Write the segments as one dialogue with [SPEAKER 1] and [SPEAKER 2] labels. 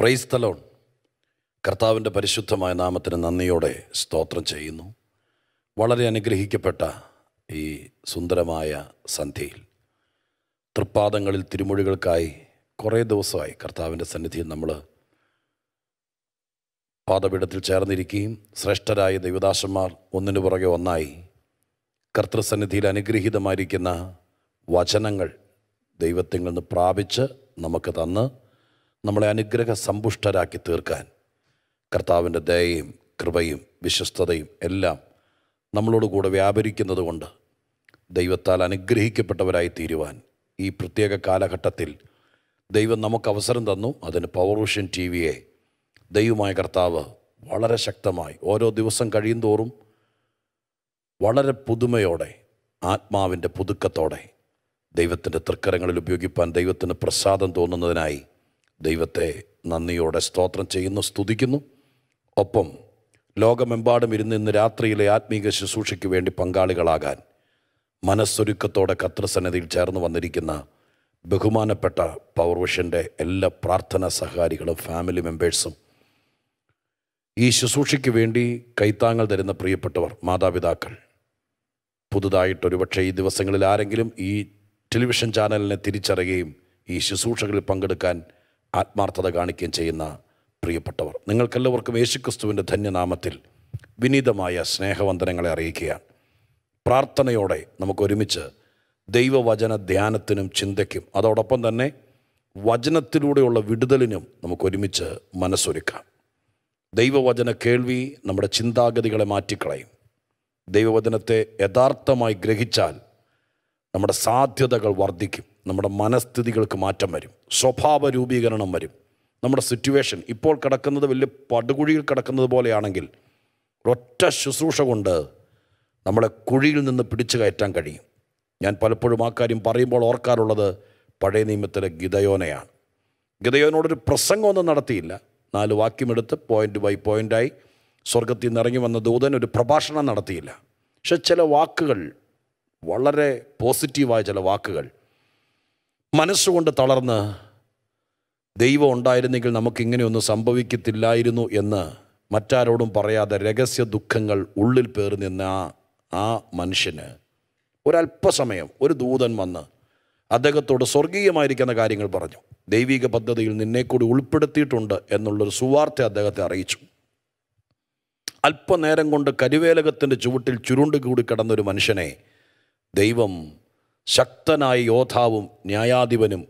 [SPEAKER 1] Praise the Lord. കർത്താവിൻ്റെ പരിശുദ്ധമായ നാമത്തിന് നന്ദിയോടെ സ്തോത്രം ചെയ്യുന്നു. വളരെ അനുഗ്രഹിക്കപ്പെട്ട ഈ സുന്ദരമായ സന്ധ്യയിൽ തൃപ്പാദങ്ങളിൽ തിരുമൊഴികൾക്കായി കുറേ ദിവസമായി കർത്താവിൻ്റെ സന്നിധിയിൽ നമ്മൾ പാദപീഠത്തിൽ ചേർന്നിരിക്കുകയും ശ്രേഷ്ഠരായ ദൈവദാസന്മാർ ഒന്നിനു പുറകെ ഒന്നായി കർത്തൃസന്നിധിയിൽ അനുഗ്രഹീതമായിരിക്കുന്ന വചനങ്ങൾ ദൈവത്തിൽ നിന്ന് പ്രാപിച്ച് നമുക്ക് തന്ന് നമ്മളെ അനുഗ്രഹ സമ്പുഷ്ടരാക്കി തീർക്കാൻ കർത്താവിൻ്റെ ദയയും കൃപയും വിശ്വസ്തതയും എല്ലാം നമ്മളോട് കൂടെ വ്യാപരിക്കുന്നത് കൊണ്ട് ദൈവത്താൽ അനുഗ്രഹിക്കപ്പെട്ടവരായി തീരുവാൻ ഈ പ്രത്യേക കാലഘട്ടത്തിൽ ദൈവം നമുക്ക് അവസരം തന്നു. അതിന് പവർവിഷൻ ടിവിയെ ദൈവമായ കർത്താവ് വളരെ ശക്തമായി ഓരോ ദിവസം കഴിയുന്തോറും വളരെ പുതുമയോടെ ആത്മാവിൻ്റെ പുതുക്കത്തോടെ ദൈവത്തിൻ്റെ തൃക്കരങ്ങളിൽ ഉപയോഗിപ്പാൻ ദൈവത്തിന് പ്രസാദം തോന്നുന്നതിനായി ദൈവത്തെ നന്ദിയോടെ സ്തോത്രം ചെയ്യുന്നു, സ്തുതിക്കുന്നു. ഒപ്പം ലോകമെമ്പാടും ഇരുന്ന് ഇന്ന് രാത്രിയിലെ ആത്മീക ശുശ്രൂഷയ്ക്ക് വേണ്ടി പങ്കാളികളാകാൻ മനസ്സൊരുക്കത്തോടെ കർത്തൃസന്നിധിയിൽ ചേർന്ന് വന്നിരിക്കുന്ന ബഹുമാനപ്പെട്ട പവർവിഷൻ്റെ എല്ലാ പ്രാർത്ഥനാ സഹകാരികളും ഫാമിലി മെമ്പേഴ്സും, ഈ ശുശ്രൂഷയ്ക്ക് വേണ്ടി കൈത്താങ്ങൾ തരുന്ന പ്രിയപ്പെട്ടവർ, മാതാപിതാക്കൾ, പുതുതായിട്ടൊരുപക്ഷെ ഈ ദിവസങ്ങളിൽ ആരെങ്കിലും ഈ ടെലിവിഷൻ ചാനലിനെ തിരിച്ചറിയുകയും ഈ ശുശ്രൂഷകളിൽ പങ്കെടുക്കാൻ ആത്മാർത്ഥത കാണിക്കുകയും ചെയ്യുന്ന പ്രിയപ്പെട്ടവർ, നിങ്ങൾക്കെല്ലാവർക്കും യേശുക്രിസ്തുവിൻ്റെ ധന്യനാമത്തിൽ വിനീതമായ സ്നേഹവന്ദനങ്ങളെ അറിയിക്കുകയാണ്. പ്രാർത്ഥനയോടെ നമുക്കൊരുമിച്ച് ദൈവവചന ധ്യാനത്തിനും ചിന്തയ്ക്കും അതോടൊപ്പം തന്നെ വചനത്തിലൂടെയുള്ള വിടുതലിനും നമുക്കൊരുമിച്ച് മനസ്സൊരുക്കാം. ദൈവവചന കേൾവി നമ്മുടെ ചിന്താഗതികളെ മാറ്റിക്കളയും. ദൈവവചനത്തെ യഥാർത്ഥമായി ഗ്രഹിച്ചാൽ നമ്മുടെ സാധ്യതകൾ വർദ്ധിക്കും, നമ്മുടെ മനസ്ഥിതികൾക്ക് മാറ്റം വരും, സ്വഭാവ രൂപീകരണം വരും. നമ്മുടെ സിറ്റുവേഷൻ ഇപ്പോൾ കിടക്കുന്നത് വലിയ പടുകുഴിയിൽ കിടക്കുന്നത് പോലെയാണെങ്കിൽ ഒറ്റ ശുശ്രൂഷ കൊണ്ട് നമ്മളെ കുഴിയിൽ നിന്ന് പിടിച്ചു കയറ്റാൻ കഴിയും. ഞാൻ പലപ്പോഴും ആ കാര്യം പറയുമ്പോൾ ഓർക്കാറുള്ളത് പഴയ നിയമത്തിലെ ഗിദയോനെയാണ്. ഗിദയോനോടൊരു പ്രസംഗമൊന്നും നടത്തിയില്ല. 4 വാക്യമെടുത്ത് പോയിൻ്റ് ബൈ പോയിൻ്റായി സ്വർഗത്തിൽ നിന്ന് ഇറങ്ങി വന്ന ദൂതൻ ഒരു പ്രഭാഷണം നടത്തിയില്ല. പക്ഷെ ചില വാക്കുകൾ, വളരെ പോസിറ്റീവായ ചില വാക്കുകൾ, മനസ്സുകൊണ്ട് തളർന്ന് ദൈവം ഉണ്ടായിരുന്നെങ്കിൽ നമുക്കിങ്ങനെയൊന്നും സംഭവിക്കത്തില്ലായിരുന്നു എന്ന് മറ്റാരോടും പറയാതെ രഹസ്യ ദുഃഖങ്ങൾ ഉള്ളിൽ പേറി നിന്ന ആ മനുഷ്യന് ഒരല്പസമയം ഒരു ദൂതൻ വന്ന് അദ്ദേഹത്തോട് സ്വർഗീയമായിരിക്കുന്ന കാര്യങ്ങൾ പറഞ്ഞു. ദൈവിക പദ്ധതിയിൽ നിന്നെക്കൂടി ഉൾപ്പെടുത്തിയിട്ടുണ്ട് എന്നുള്ളൊരു സുവാർത്ത അദ്ദേഹത്തെ അറിയിച്ചു. അല്പനേരം കൊണ്ട് കരുവേലകത്തിൻ്റെ ചുവട്ടിൽ ചുരുണ്ടുകൂടി കിടന്നൊരു മനുഷ്യനെ ദൈവം ശക്തനായ യോദ്ധാവും ന്യായാധിപനും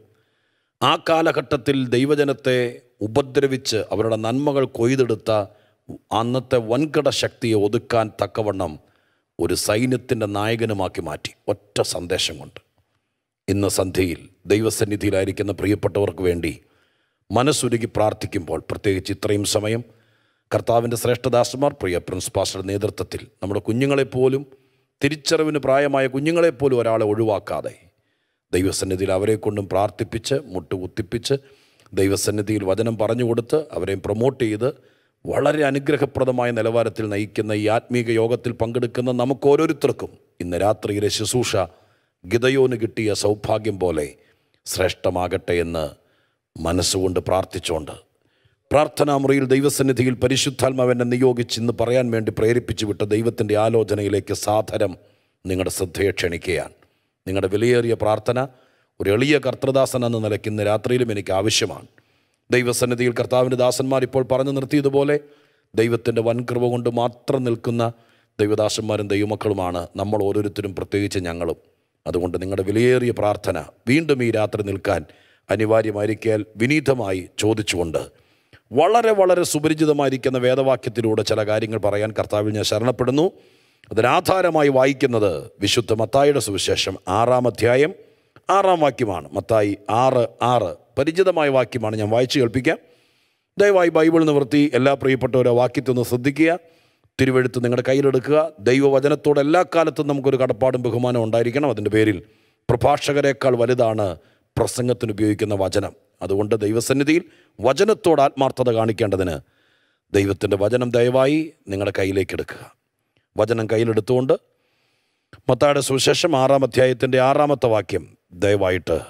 [SPEAKER 1] ആ കാലഘട്ടത്തിൽ ദൈവജനത്തെ ഉപദ്രവിച്ച് അവരുടെ നന്മകൾ കൊയ്തെടുത്ത അന്നത്തെ വൻകിട ശക്തിയെ ഒതുക്കാൻ തക്കവണ്ണം ഒരു സൈന്യത്തിൻ്റെ നായകനുമാക്കി മാറ്റി ഒറ്റ സന്ദേശം കൊണ്ട്. ഇന്ന് സന്ധ്യയിൽ ദൈവസന്നിധിയിലായിരിക്കുന്ന പ്രിയപ്പെട്ടവർക്ക് വേണ്ടി മനസ്സുരുകി പ്രാർത്ഥിക്കുമ്പോൾ, പ്രത്യേകിച്ച് ഇത്രയും സമയം കർത്താവിൻ്റെ ശ്രേഷ്ഠദാസന്മാർ, പ്രിയ പ്രിൻസ് പാസ്റ്ററുടെ നേതൃത്വത്തിൽ നമ്മുടെ കുഞ്ഞുങ്ങളെപ്പോലും, തിരിച്ചറിവിന് പ്രായമായ കുഞ്ഞുങ്ങളെപ്പോലും ഒരാളെ ഒഴിവാക്കാതെ ദൈവസന്നിധിയിൽ അവരെ കൊണ്ടും പ്രാർത്ഥിപ്പിച്ച് മുട്ടുകുത്തിപ്പിച്ച് ദൈവസന്നിധിയിൽ വചനം പറഞ്ഞു കൊടുത്ത് അവരെ പ്രൊമോട്ട് ചെയ്ത് വളരെ അനുഗ്രഹപ്രദമായ നിലവാരത്തിൽ നയിക്കുന്ന ഈ ആത്മീക യോഗത്തിൽ പങ്കെടുക്കുന്ന നമുക്ക് ഓരോരുത്തർക്കും ഇന്ന് രാത്രിയിലെ ശുശ്രൂഷ ഗിദയോന് കിട്ടിയ സൗഭാഗ്യം പോലെ ശ്രേഷ്ഠമാകട്ടെ എന്ന് മനസ്സുകൊണ്ട് പ്രാർത്ഥിച്ചുകൊണ്ട് പ്രാർത്ഥനാമുറിയിൽ ദൈവസന്നിധിയിൽ പരിശുദ്ധാത്മാവെന്നെ നിയോഗിച്ച് ഇന്ന് പറയാൻ വേണ്ടി പ്രേരിപ്പിച്ചു വിട്ട ദൈവത്തിൻ്റെ ആലോചനയിലേക്ക് സാദരം നിങ്ങളുടെ ശ്രദ്ധയെ ക്ഷണിക്കുകയാണ്. നിങ്ങളുടെ വിലയേറിയ പ്രാർത്ഥന ഒരു എളിയ കർത്തൃദാസൻ എന്ന നിലയ്ക്ക് ഇന്ന് രാത്രിയിലും എനിക്ക് ആവശ്യമാണ്. ദൈവസന്നിധിയിൽ കർത്താവിൻ്റെ ദാസന്മാർ ഇപ്പോൾ പറഞ്ഞു നിർത്തിയതുപോലെ ദൈവത്തിൻ്റെ വൻകൃപ കൊണ്ട് മാത്രം നിൽക്കുന്ന ദൈവദാസന്മാരും ദൈവമക്കളുമാണ് നമ്മൾ ഓരോരുത്തരും, പ്രത്യേകിച്ച് ഞങ്ങളും. അതുകൊണ്ട് നിങ്ങളുടെ വിലയേറിയ പ്രാർത്ഥന വീണ്ടും ഈ രാത്രി നിൽക്കാൻ അനിവാര്യമായിരിക്കാൻ വിനീതമായി ചോദിച്ചുകൊണ്ട് വളരെ വളരെ സുപരിചിതമായിരിക്കുന്ന വേദവാക്യത്തിലൂടെ ചില കാര്യങ്ങൾ പറയാൻ കർത്താവിൽ ഞാൻ ശരണപ്പെടുന്നു. അതിനാധാരമായി വായിക്കുന്നത് വിശുദ്ധ മത്തായിയുടെ സുവിശേഷം 6-ാം അധ്യായം 6-ാം വാക്യമാണ്. മത്തായി 6:6 പരിചിതമായ വാക്യമാണ്. ഞാൻ വായിച്ചു കേൾപ്പിക്കാം. ദയവായി ബൈബിൾ നിവർത്തി എല്ലാ പ്രിയപ്പെട്ടവരെ വാക്യത്തൊന്ന് ശ്രദ്ധിക്കുക. തിരുവെഴുത്ത് നിങ്ങളുടെ കയ്യിലെടുക്കുക. ദൈവവചനത്തോട് എല്ലാ കാലത്തും നമുക്കൊരു കടപ്പാടും ബഹുമാനം ഉണ്ടായിരിക്കണം. അതിൻ്റെ പേരിൽ പ്രഭാഷകരെക്കാൾ വലുതാണ് പ്രസംഗത്തിന് ഉപയോഗിക്കുന്ന വചനം. അതുകൊണ്ട് ദൈവസന്നിധിയിൽ വചനത്തോട് ആത്മാർത്ഥത കാണിക്കേണ്ടതിന് ദൈവത്തിൻ്റെ വചനം ദയവായി നിങ്ങളുടെ കയ്യിലേക്ക് എടുക്കുക. വചനം കയ്യിലെടുത്തുകൊണ്ട് മത്തായിയുടെ സുവിശേഷം 6-ാം അധ്യായത്തിൻ്റെ 6-ാമത്തെ വാക്യം ദയവായിട്ട്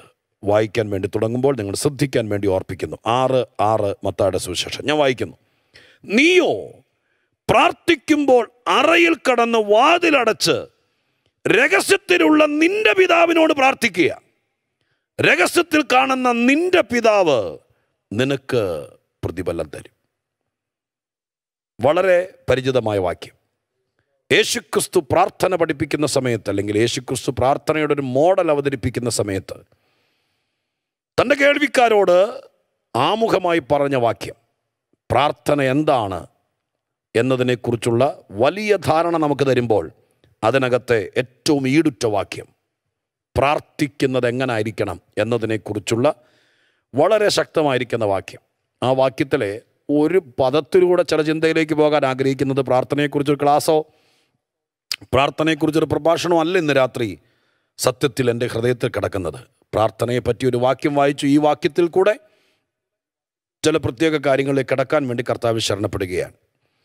[SPEAKER 1] വായിക്കാൻ വേണ്ടി തുടങ്ങുമ്പോൾ നിങ്ങൾ ശ്രദ്ധിക്കാൻ വേണ്ടി ഓർപ്പിക്കുന്നു. 6:6 മത്തായിയുടെ സുവിശേഷം ഞാൻ വായിക്കുന്നു. നീയോ പ്രാർത്ഥിക്കുമ്പോൾ അറയിൽ കടന്ന് വാതിലടച്ച് രഹസ്യത്തിലുള്ള നിന്റെ പിതാവിനോട് പ്രാർത്ഥിക്കുക. രഹസ്യത്തിൽ കാണുന്ന നിന്റെ പിതാവ് നിനക്ക് പ്രതിഫലം തരും. വളരെ പരിചിതമായ വാക്യം. യേശുക്രിസ്തു പ്രാർത്ഥന പഠിപ്പിക്കുന്ന സമയത്ത്, അല്ലെങ്കിൽ യേശുക്രിസ്തു പ്രാർത്ഥനയുടെ ഒരു മോഡൽ അവതരിപ്പിക്കുന്ന സമയത്ത് തൻ്റെ കേൾവിക്കാരോട് ആമുഖമായി പറഞ്ഞ വാക്യം, പ്രാർത്ഥന എന്താണ് എന്നതിനെക്കുറിച്ചുള്ള വലിയ ധാരണ നമുക്ക് തരുമ്പോൾ അതിനകത്തെ ഏറ്റവും ഈടുറ്റ വാക്യം പ്രാർത്ഥിക്കുന്നത് എങ്ങനെ ആയിരിക്കണം എന്നതിനെക്കുറിച്ചുള്ള വളരെ ശക്തമായിരിക്കുന്ന വാക്യം. ആ വാക്യത്തിലെ ഒരു പദത്തിലൂടെ ചില ചിന്തയിലേക്ക് പോകാൻ ആഗ്രഹിക്കുന്നത് പ്രാർത്ഥനയെക്കുറിച്ചൊരു ക്ലാസ്സോ പ്രാർത്ഥനയെക്കുറിച്ചൊരു പ്രഭാഷണമോ അല്ല ഇന്ന് രാത്രി സത്യത്തിൽ എൻ്റെ ഹൃദയത്തിൽ കിടക്കുന്നത്. പ്രാർത്ഥനയെ പറ്റി ഒരു വാക്യം വായിച്ചു. ഈ വാക്യത്തിൽ കൂടെ ചില പ്രത്യേക കാര്യങ്ങളിലേക്ക് കിടക്കാൻ വേണ്ടി കർത്താവ് ശരണപ്പെടുകയാണ്.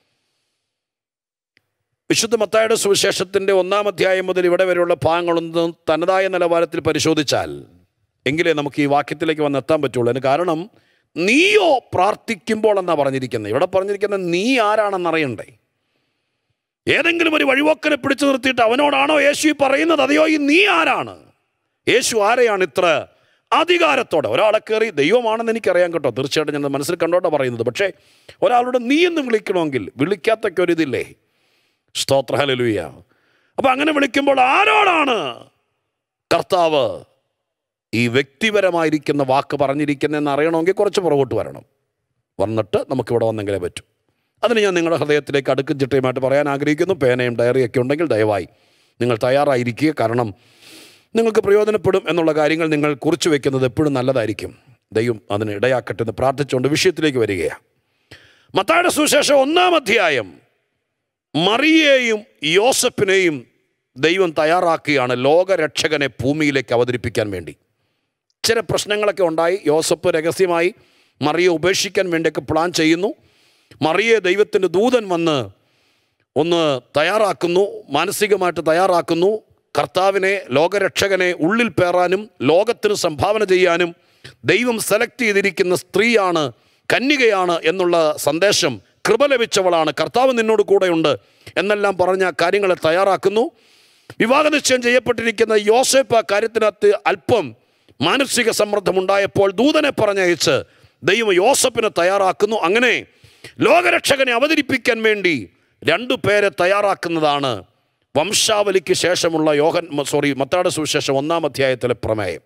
[SPEAKER 1] വിശുദ്ധ മത്തായിയുടെ സുവിശേഷത്തിൻ്റെ 1-ാം അധ്യായം മുതൽ ഇവിടെ വരെയുള്ള ഭാഗങ്ങളൊന്നും തനതായ നിലവാരത്തിൽ പരിശോധിച്ചാൽ എങ്കിലേ നമുക്ക് ഈ വാക്യത്തിലേക്ക് വന്നെത്താൻ പറ്റുള്ളൂ. അതിന് കാരണം നീയോ പ്രാർത്ഥിക്കുമ്പോൾ എന്നാണ് പറഞ്ഞിരിക്കുന്നത്. ഇവിടെ പറഞ്ഞിരിക്കുന്നത് നീ ആരാണെന്നറിയണ്ടേ. ഏതെങ്കിലും ഒരു വഴിപോക്കനെ പിടിച്ചു നിർത്തിയിട്ട് അവനോടാണോ യേശു പറയുന്നത്? അതെയോ ഈ നീ ആരാണ്? യേശു ആരെയാണ് ഇത്ര അധികാരത്തോടെ? ഒരാളെ കയറി ദൈവമാണെന്ന് എനിക്കറിയാം കേട്ടോ, തീർച്ചയായിട്ടും ഞാൻ മനസ്സിൽ കണ്ടോട്ടാണ് പറയുന്നത്. പക്ഷേ ഒരാളുടെ നീ എന്ന് വിളിക്കണമെങ്കിൽ വിളിക്കാത്തൊക്കെ ഒരിതില്ലേ? സ്തോത്ര ഹല്ലേലൂയ. അപ്പം അങ്ങനെ വിളിക്കുമ്പോൾ ആരോടാണ് കർത്താവ് ഈ വ്യക്തിപരമായിരിക്കുന്ന വാക്ക് പറഞ്ഞിരിക്കുന്നതെന്ന് അറിയണമെങ്കിൽ കുറച്ച് പുറകോട്ട് വരണം. വന്നിട്ട് നമുക്കിവിടെ വന്നെങ്കിലേ പറ്റൂ. അതിന് ഞാൻ നിങ്ങളുടെ ഹൃദയത്തിലേക്ക് അടുക്കും ചിട്ടയുമായിട്ട് പറയാൻ ആഗ്രഹിക്കുന്നു. പേനയും ഡയറിയൊക്കെ ഉണ്ടെങ്കിൽ ദയവായി നിങ്ങൾ തയ്യാറായിരിക്കുക. കാരണം നിങ്ങൾക്ക് പ്രയോജനപ്പെടും എന്നുള്ള കാര്യങ്ങൾ നിങ്ങൾ കുറിച്ച് വയ്ക്കുന്നത് എപ്പോഴും നല്ലതായിരിക്കും. ദൈവം അതിന് ഇടയാക്കട്ടെ എന്ന് പ്രാർത്ഥിച്ചുകൊണ്ട് വിഷയത്തിലേക്ക് വരികയാണ്. മത്തായിയുടെ സുവിശേഷം 1-ാം അധ്യായം മറിയയെയും യോസഫിനെയും ദൈവം തയ്യാറാക്കുകയാണ് ലോകരക്ഷകനെ ഭൂമിയിലേക്ക് അവതരിപ്പിക്കാൻ വേണ്ടി. ചില പ്രശ്നങ്ങളൊക്കെ ഉണ്ടായി. യോസഫ് രഹസ്യമായി മറിയെ ഉപേക്ഷിക്കാൻ വേണ്ടിയൊക്കെ പ്ലാൻ ചെയ്യുന്നു. മറിയെ ദൈവത്തിൻ്റെ ദൂതൻ വന്ന് ഒന്ന് തയ്യാറാക്കുന്നു, മാനസികമായിട്ട് തയ്യാറാക്കുന്നു. കർത്താവിനെ, ലോകരക്ഷകനെ ഉള്ളിൽ പേറാനും ലോകത്തിന് സംഭാവന ചെയ്യാനും ദൈവം സെലക്ട് ചെയ്തിരിക്കുന്ന സ്ത്രീയാണ്, കന്യകയാണ് എന്നുള്ള സന്ദേശം, കൃപ ലഭിച്ചവളാണ്, കർത്താവ് നിന്നോട് കൂടെയുണ്ട് എന്നെല്ലാം പറഞ്ഞ കാര്യങ്ങളെ തയ്യാറാക്കുന്നു. വിവാഹ നിശ്ചയം ചെയ്യപ്പെട്ടിരിക്കുന്ന യോസേഫ് ആ കാര്യത്തിനകത്ത് അല്പം മാനസിക സമ്മർദ്ദമുണ്ടായപ്പോൾ ദൂതനെ പറഞ്ഞയച്ച് ദൈവം യോസഫിനെ തയ്യാറാക്കുന്നു. അങ്ങനെ ലോകരക്ഷകനെ അവതരിപ്പിക്കാൻ വേണ്ടി 2 പേരെ തയ്യാറാക്കുന്നതാണ് വംശാവലിക്ക് ശേഷമുള്ള മത്തായിയുടെ സുവിശേഷം 1-ാം അധ്യായത്തിലെ പ്രമേയം.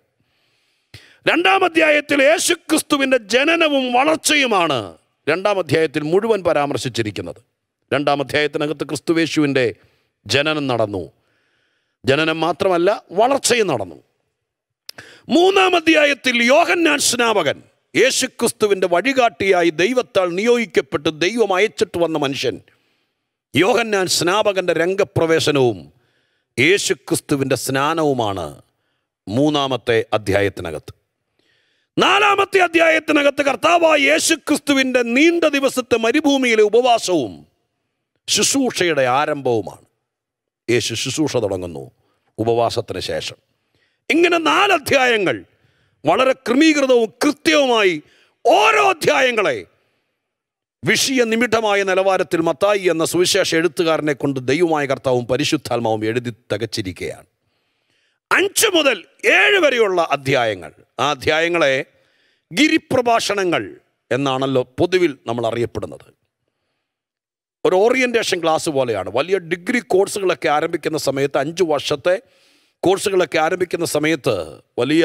[SPEAKER 1] 2-ാം അധ്യായത്തിൽ യേശുക്രിസ്തുവിൻ്റെ ജനനവും വളർച്ചയുമാണ് 2-ാം അധ്യായത്തിൽ മുഴുവൻ പരാമർശിച്ചിരിക്കുന്നത്. 2-ാം അധ്യായത്തിനകത്ത് ക്രിസ്തുവേശുവിൻ്റെ ജനനം നടന്നു. ജനനം മാത്രമല്ല, വളർച്ചയും നടന്നു. 3-ാം അധ്യായത്തിൽ യോഹന്നാൻ സ്നാപകൻ, യേശുക്രിസ്തുവിൻ്റെ വഴികാട്ടിയായി ദൈവത്താൽ നിയോഗിക്കപ്പെട്ട് ദൈവം അയച്ചിട്ട് വന്ന മനുഷ്യൻ യോഹന്നാൻ സ്നാപകൻ്റെ രംഗപ്രവേശനവും യേശുക്രിസ്തുവിൻ്റെ സ്നാനവുമാണ് 3-ാമത്തെ അധ്യായത്തിനകത്ത്. 4-ാമത്തെ അധ്യായത്തിനകത്ത് കർത്താവായ യേശുക്രിസ്തുവിൻ്റെ നീണ്ട ദിവസത്തെ മരുഭൂമിയിലെ ഉപവാസവും ശുശ്രൂഷയുടെ ആരംഭവുമാണ്. യേശു ശുശ്രൂഷ തുടങ്ങുന്നു ഉപവാസത്തിന് ശേഷം. ഇങ്ങനെ 4 അധ്യായങ്ങൾ വളരെ ക്രമീകൃതവും കൃത്യവുമായി ഓരോ അധ്യായങ്ങളെ വിഷയ നിമിഷമായ നിലവാരത്തിൽ മത്തായി എന്ന സുവിശേഷ എഴുത്തുകാരനെ കൊണ്ട് ദൈവമായ കർത്താവും പരിശുദ്ധാത്മാവും എഴുതി തികച്ചിരിക്കുകയാണ്. 5 മുതൽ 7 വരെയുള്ള അധ്യായങ്ങൾ, ആ അധ്യായങ്ങളെ ഗിരിപ്രഭാഷണങ്ങൾ എന്നാണല്ലോ പൊതുവിൽ നമ്മൾ അറിയപ്പെടുന്നത്. ഒരു ഓറിയൻറ്റേഷൻ ക്ലാസ് പോലെയാണ്. വലിയ ഡിഗ്രി കോഴ്സുകളൊക്കെ ആരംഭിക്കുന്ന സമയത്ത്, 5 വർഷത്തെ കോഴ്സുകളൊക്കെ ആരംഭിക്കുന്ന സമയത്ത് വലിയ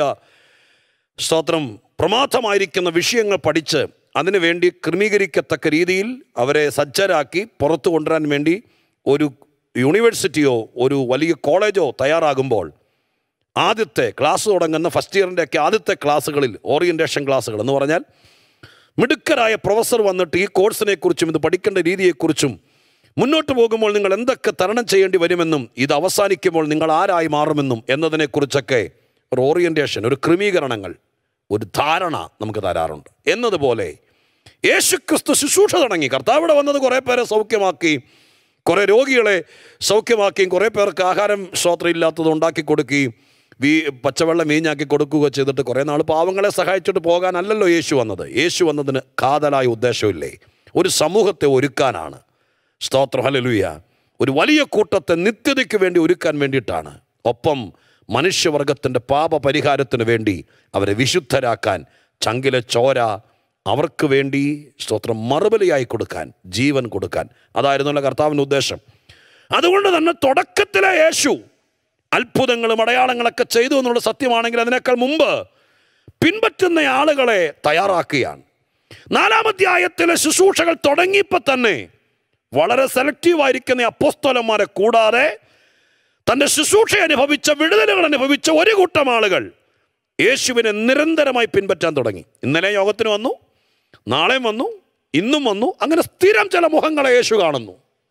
[SPEAKER 1] പ്രമാദമായിരിക്കുന്ന വിഷയങ്ങൾ പഠിച്ച് അതിനു വേണ്ടി ക്രമീകരിക്കത്തക്ക രീതിയിൽ അവരെ സജ്ജരാക്കി പുറത്തു കൊണ്ടുവരാൻ വേണ്ടി ഒരു യൂണിവേഴ്സിറ്റിയോ ഒരു വലിയ കോളേജോ തയ്യാറാകുമ്പോൾ ആദ്യത്തെ ക്ലാസ് തുടങ്ങുന്ന ഫസ്റ്റ് ഇയറിൻ്റെയൊക്കെ ആദ്യത്തെ ക്ലാസ്സുകളിൽ, ഓറിയൻറ്റേഷൻ ക്ലാസ്സുകൾ എന്ന് പറഞ്ഞാൽ മിടുക്കരായ പ്രൊഫസർ വന്നിട്ട് ഈ കോഴ്സിനെക്കുറിച്ചും ഇത് പഠിക്കേണ്ട രീതിയെക്കുറിച്ചും മുന്നോട്ട് പോകുമ്പോൾ നിങ്ങൾ എന്തൊക്കെ തരണം ചെയ്യേണ്ടി വരുമെന്നും ഇത് അവസാനിക്കുമ്പോൾ നിങ്ങൾ ആരായി മാറുമെന്നും എന്നതിനെക്കുറിച്ചൊക്കെ ഒരു ഓറിയൻറ്റേഷൻ, ഒരു ക്രമീകരണങ്ങൾ, ഒരു ധാരണ നമുക്ക് തരാറുണ്ട്. എന്നതുപോലെ യേശുക്രിസ്തു ശുശ്രൂഷ തുടങ്ങി. കർത്താവിടെ വന്നത് കുറേ പേരെ സൗഖ്യമാക്കി, കുറേ രോഗികളെ സൗഖ്യമാക്കിയും കുറേ പേർക്ക് ആഹാരം ഇല്ലാത്തത് ഉണ്ടാക്കി കൊടുക്കുകയും പച്ചവെള്ളം വീഞ്ഞാക്കി കൊടുക്കുക ചെയ്തിട്ട് കുറേ നാൾ പാവങ്ങളെ സഹായിച്ചിട്ട് പോകാനല്ലല്ലോ യേശു വന്നത്. യേശു വന്നതിന് കാതലായ ഉദ്ദേശമില്ലേ? ഒരു സമൂഹത്തെ ഒരുക്കാനാണ്. സ്തോത്രം, ഹല്ലേലൂയ. ഒരു വലിയ കൂട്ടത്തെ നിത്യതയ്ക്ക് വേണ്ടി ഒരുക്കാൻ വേണ്ടിയിട്ടാണ്. ഒപ്പം മനുഷ്യവർഗത്തിൻ്റെ പാപപരിഹാരത്തിന് വേണ്ടി അവരെ വിശുദ്ധരാക്കാൻ, ചങ്കിലെ ചോര അവർക്ക് വേണ്ടി സ്തോത്രം മറുബലിയായി കൊടുക്കാൻ, ജീവൻ കൊടുക്കാൻ, അതായിരുന്നല്ലോ കർത്താവിൻ്റെ ഉദ്ദേശം. അതുകൊണ്ട് തന്നെ തുടക്കത്തിലെ യേശു അത്ഭുതങ്ങളും അടയാളങ്ങളൊക്കെ ചെയ്തു എന്നുള്ള സത്യമാണെങ്കിൽ അതിനേക്കാൾ മുമ്പ് പിൻപറ്റുന്ന ആളുകളെ തയ്യാറാക്കുകയാണ്. 4-ാം അധ്യായത്തിലെ ശുശ്രൂഷകൾ തുടങ്ങിയപ്പോൾ തന്നെ വളരെ സെലക്റ്റീവായിരിക്കുന്ന അപ്പോസ്തലന്മാരെ കൂടാതെ തൻ്റെ ശുശ്രൂഷ അനുഭവിച്ച, വിടുതലുകൾ അനുഭവിച്ച ഒരു കൂട്ടം ആളുകൾ യേശുവിനെ നിരന്തരമായി പിൻപറ്റാൻ തുടങ്ങി. ഇന്നലെ യോഗത്തിന് വന്നു, നാളെയും വന്നു, ഇന്നും വന്നു. അങ്ങനെ സ്ഥിരം ചില മുഖങ്ങളെ യേശു കാണുന്നു.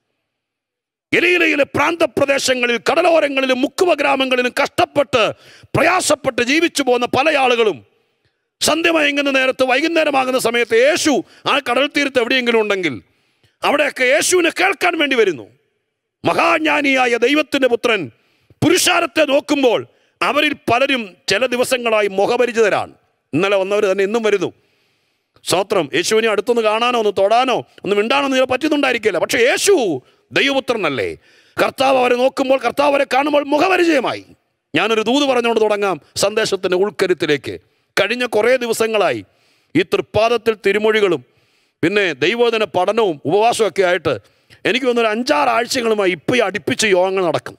[SPEAKER 1] ഗലീലയിലെ പ്രാന്തപ്രദേശങ്ങളിൽ, കടലോരങ്ങളിലും മുക്കുവ ഗ്രാമങ്ങളിലും കഷ്ടപ്പെട്ട് പ്രയാസപ്പെട്ട് ജീവിച്ചു പോകുന്ന പല ആളുകളും സന്ധ്യ മയങ്ങുന്ന നേരത്ത്, വൈകുന്നേരമാകുന്ന സമയത്ത് യേശു ആ കടൽ തീരത്ത് എവിടെയെങ്കിലും ഉണ്ടെങ്കിൽ അവിടെയൊക്കെ യേശുവിനെ കേൾക്കാൻ വേണ്ടി വരുന്നു. മഹാജ്ഞാനിയായ ദൈവത്തിൻ്റെ പുത്രൻ പുരുഷാരത്തെ നോക്കുമ്പോൾ അവരിൽ പലരും ചില ദിവസങ്ങളായി മുഖപരിചിതരാണ്. ഇന്നലെ വന്നവർ തന്നെ ഇന്നും വരുന്നു. സ്തോത്രം. യേശുവിനെ അടുത്തൊന്ന് കാണാനോ ഒന്ന് തൊടാനോ ഒന്ന് മിണ്ടാനോ നിങ്ങൾ പറ്റുന്നുണ്ടായിരിക്കില്ല. പക്ഷേ യേശു ദൈവപുത്രനല്ലേ. കർത്താവ് അവരെ നോക്കുമ്പോൾ, കർത്താവ് അവരെ കാണുമ്പോൾ മുഖപരിചയമായി. ഞാനൊരു ദൂത് പറഞ്ഞുകൊണ്ട് തുടങ്ങാം സന്ദേശത്തിൻ്റെ ഉൾക്കരുത്തിലേക്ക്. കഴിഞ്ഞ കുറേ ദിവസങ്ങളായി ഈ തൃപ്പാദത്തിൽ തിരുമൊഴികളും പിന്നെ ദൈവോധന പഠനവും ഉപവാസവും ഒക്കെ ആയിട്ട് എനിക്ക് തോന്നുന്നു 5-6 ആഴ്ചകളുമായി ഇപ്പോൾ ഈ അടുപ്പിച്ച് യോഗങ്ങൾ നടക്കും.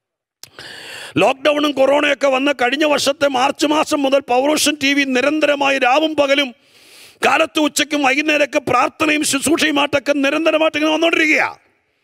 [SPEAKER 1] ലോക്ക്ഡൗണും കൊറോണയൊക്കെ വന്ന കഴിഞ്ഞ വർഷത്തെ മാർച്ച് മാസം മുതൽ പവർവിഷൻ TV നിരന്തരമായി രാവും പകലും കാലത്ത് ഉച്ചയ്ക്കും വൈകുന്നേരമൊക്കെ പ്രാർത്ഥനയും ശുശ്രൂഷയുമായിട്ടൊക്കെ നിരന്തരമായിട്ട് ഇങ്ങനെ വന്നുകൊണ്ടിരിക്കുകയാണ്.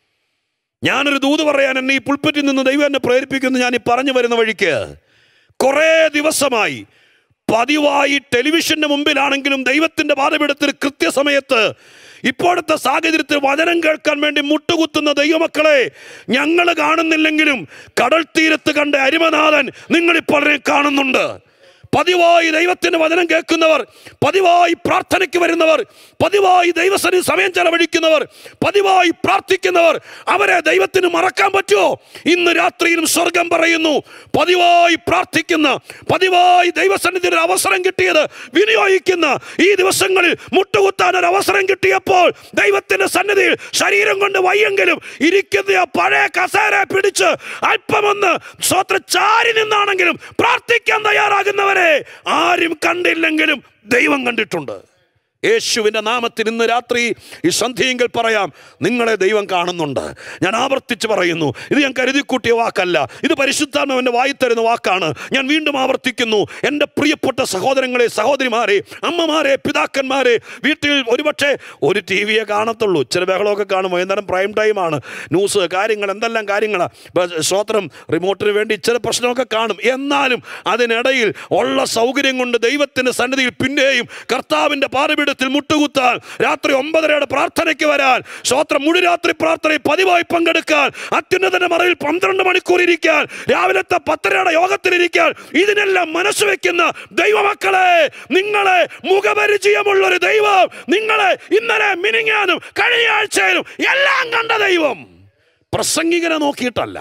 [SPEAKER 1] ഞാനൊരു ദൂത് പറയാൻ എന്നെ ഈ പുൾപ്പിറ്റിൽ നിന്ന് ദൈവം എന്നെ പ്രേരിപ്പിക്കുന്നു. ഞാൻ ഈ പറഞ്ഞു വരുന്ന വഴിക്ക് കുറേ ദിവസമായി പതിവായി ടെലിവിഷൻ്റെ മുമ്പിലാണെങ്കിലും ദൈവത്തിൻ്റെ പാദപീഠത്തിൽ കൃത്യസമയത്ത് ഇപ്പോഴത്തെ സാഹചര്യത്തിൽ വചനം കേൾക്കാൻ വേണ്ടി മുട്ടുകുത്തുന്ന ദൈവമക്കളെ ഞങ്ങൾ കാണുന്നില്ലെങ്കിലും കടൽ തീരത്ത് കണ്ട അരിമനാഥൻ നിങ്ങളിപ്പോൾ കാണുന്നുണ്ട്. പതിവായി ദൈവത്തിൻ്റെ വചനം കേൾക്കുന്നവർ, പതിവായി പ്രാർത്ഥനയ്ക്ക് വരുന്നവർ, പതിവായി ദൈവസന്നിധിയിൽ സമയം ചെലവഴിക്കുന്നവർ, പതിവായി പ്രാർത്ഥിക്കുന്നവർ, അവരെ ദൈവത്തിന് മറക്കാൻ പറ്റുമോ? ഇന്ന് രാത്രിയിലും സ്വർഗം പറയുന്നു, പതിവായി പ്രാർത്ഥിക്കുന്ന, പതിവായി ദൈവസന്നിധിയിൽ ഒരു അവസരം കിട്ടിയത് വിനിയോഗിക്കുന്ന ഈ ദിവസങ്ങളിൽ മുട്ടുകുത്താൻ ഒരു അവസരം കിട്ടിയപ്പോൾ ദൈവത്തിൻ്റെ സന്നിധിയിൽ ശരീരം കൊണ്ട് വയ്യെങ്കിലും ഇരിക്കുന്ന പഴയ കസേര പിടിച്ച് അല്പമൊന്ന് സ്വത്ര ചാരി നിന്നാണെങ്കിലും പ്രാർത്ഥിക്കാൻ തയ്യാറാകുന്നവരെ ആരും കണ്ടില്ലെങ്കിലും ദൈവം കണ്ടിട്ടുണ്ട്. യേശുവിൻ്റെ നാമത്തിൽ ഇന്ന് രാത്രി ഈ സന്ധ്യയെങ്കിൽ പറയാം, നിങ്ങളെ ദൈവം കാണുന്നുണ്ട്. ഞാൻ ആവർത്തിച്ച് പറയുന്നു, ഇത് ഞാൻ കരുതിക്കൂട്ടിയ വാക്കല്ല, ഇത് പരിശുദ്ധാത്മാവിൻ്റെ വായി തരുന്ന വാക്കാണ്. ഞാൻ വീണ്ടും ആവർത്തിക്കുന്നു, എൻ്റെ പ്രിയപ്പെട്ട സഹോദരങ്ങളെ, സഹോദരിമാരെ, അമ്മമാരെ, പിതാക്കന്മാരെ, വീട്ടിൽ ഒരുപക്ഷെ ഒരു TV കാണത്തുള്ളൂ. ചില ബഹളമൊക്കെ കാണും. വൈകുന്നേരം പ്രൈം ടൈമാണ്, ന്യൂസ് കാര്യങ്ങൾ, എന്തെല്ലാം കാര്യങ്ങളാണ്. സ്തോത്രം. റിമോട്ടിന് വേണ്ടി ചില പ്രശ്നമൊക്കെ കാണും. എന്നാലും അതിനിടയിൽ ഉള്ള സൗകര്യം കൊണ്ട് ദൈവത്തിൻ്റെ സന്നിധിയിൽ പിന്നെയും കർത്താവിൻ്റെ പാദപീഠത്തിൽ മുട്ടുകുത്താൻ, രാത്രി 9:30 പ്രാർത്ഥനയ്ക്ക് വരാൻ, സ്തോത്രം, മുഴുരാത്രി പ്രാർത്ഥനയിൽ പതിവായി പങ്കെടുക്കാൻ, അത്യുന്നതന്റെ മറയിൽ 12 മണിക്കൂർ ഇരിക്കാൻ, രാവിലത്തെ 10:30 യോഗത്തിലിരിക്കാൻ, ഇതിനെല്ലാം മനസ്സ് വെക്കുന്ന ദൈവമക്കളെ, നിങ്ങളെ മുഖപരിചയമുള്ളൊരു ദൈവം, നിങ്ങളെ ഇന്നലെ മിനിങ്ങാനും കഴിഞ്ഞ ആഴ്ചയിലും എല്ലാം കണ്ട ദൈവം, പ്രസംഗികനെ നോക്കിയിട്ടല്ല,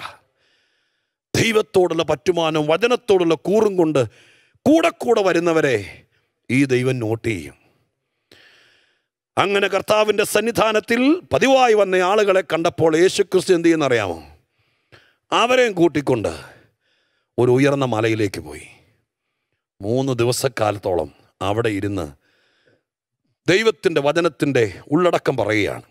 [SPEAKER 1] ദൈവത്തോടുള്ള പറ്റുമാനവും വചനത്തോടുള്ള കൂറും കൊണ്ട് കൂടെ കൂടെ വരുന്നവരെ ഈ ദൈവം നോട്ട് ചെയ്യും. അങ്ങനെ കർത്താവിൻ്റെ സന്നിധാനത്തിൽ പതിവായി വന്ന ആളുകളെ കണ്ടപ്പോൾ യേശുക്രിസ്തു എന്ത് ചെയ്യുന്നറിയാമോ? അവരെയും കൂട്ടിക്കൊണ്ട് ഒരു ഉയർന്ന മലയിലേക്ക് പോയി 3 ദിവസക്കാലത്തോളം അവിടെ ഇരുന്ന് ദൈവത്തിൻ്റെ വചനത്തിൻ്റെ ഉള്ളടക്കം പറയുകയാണ്.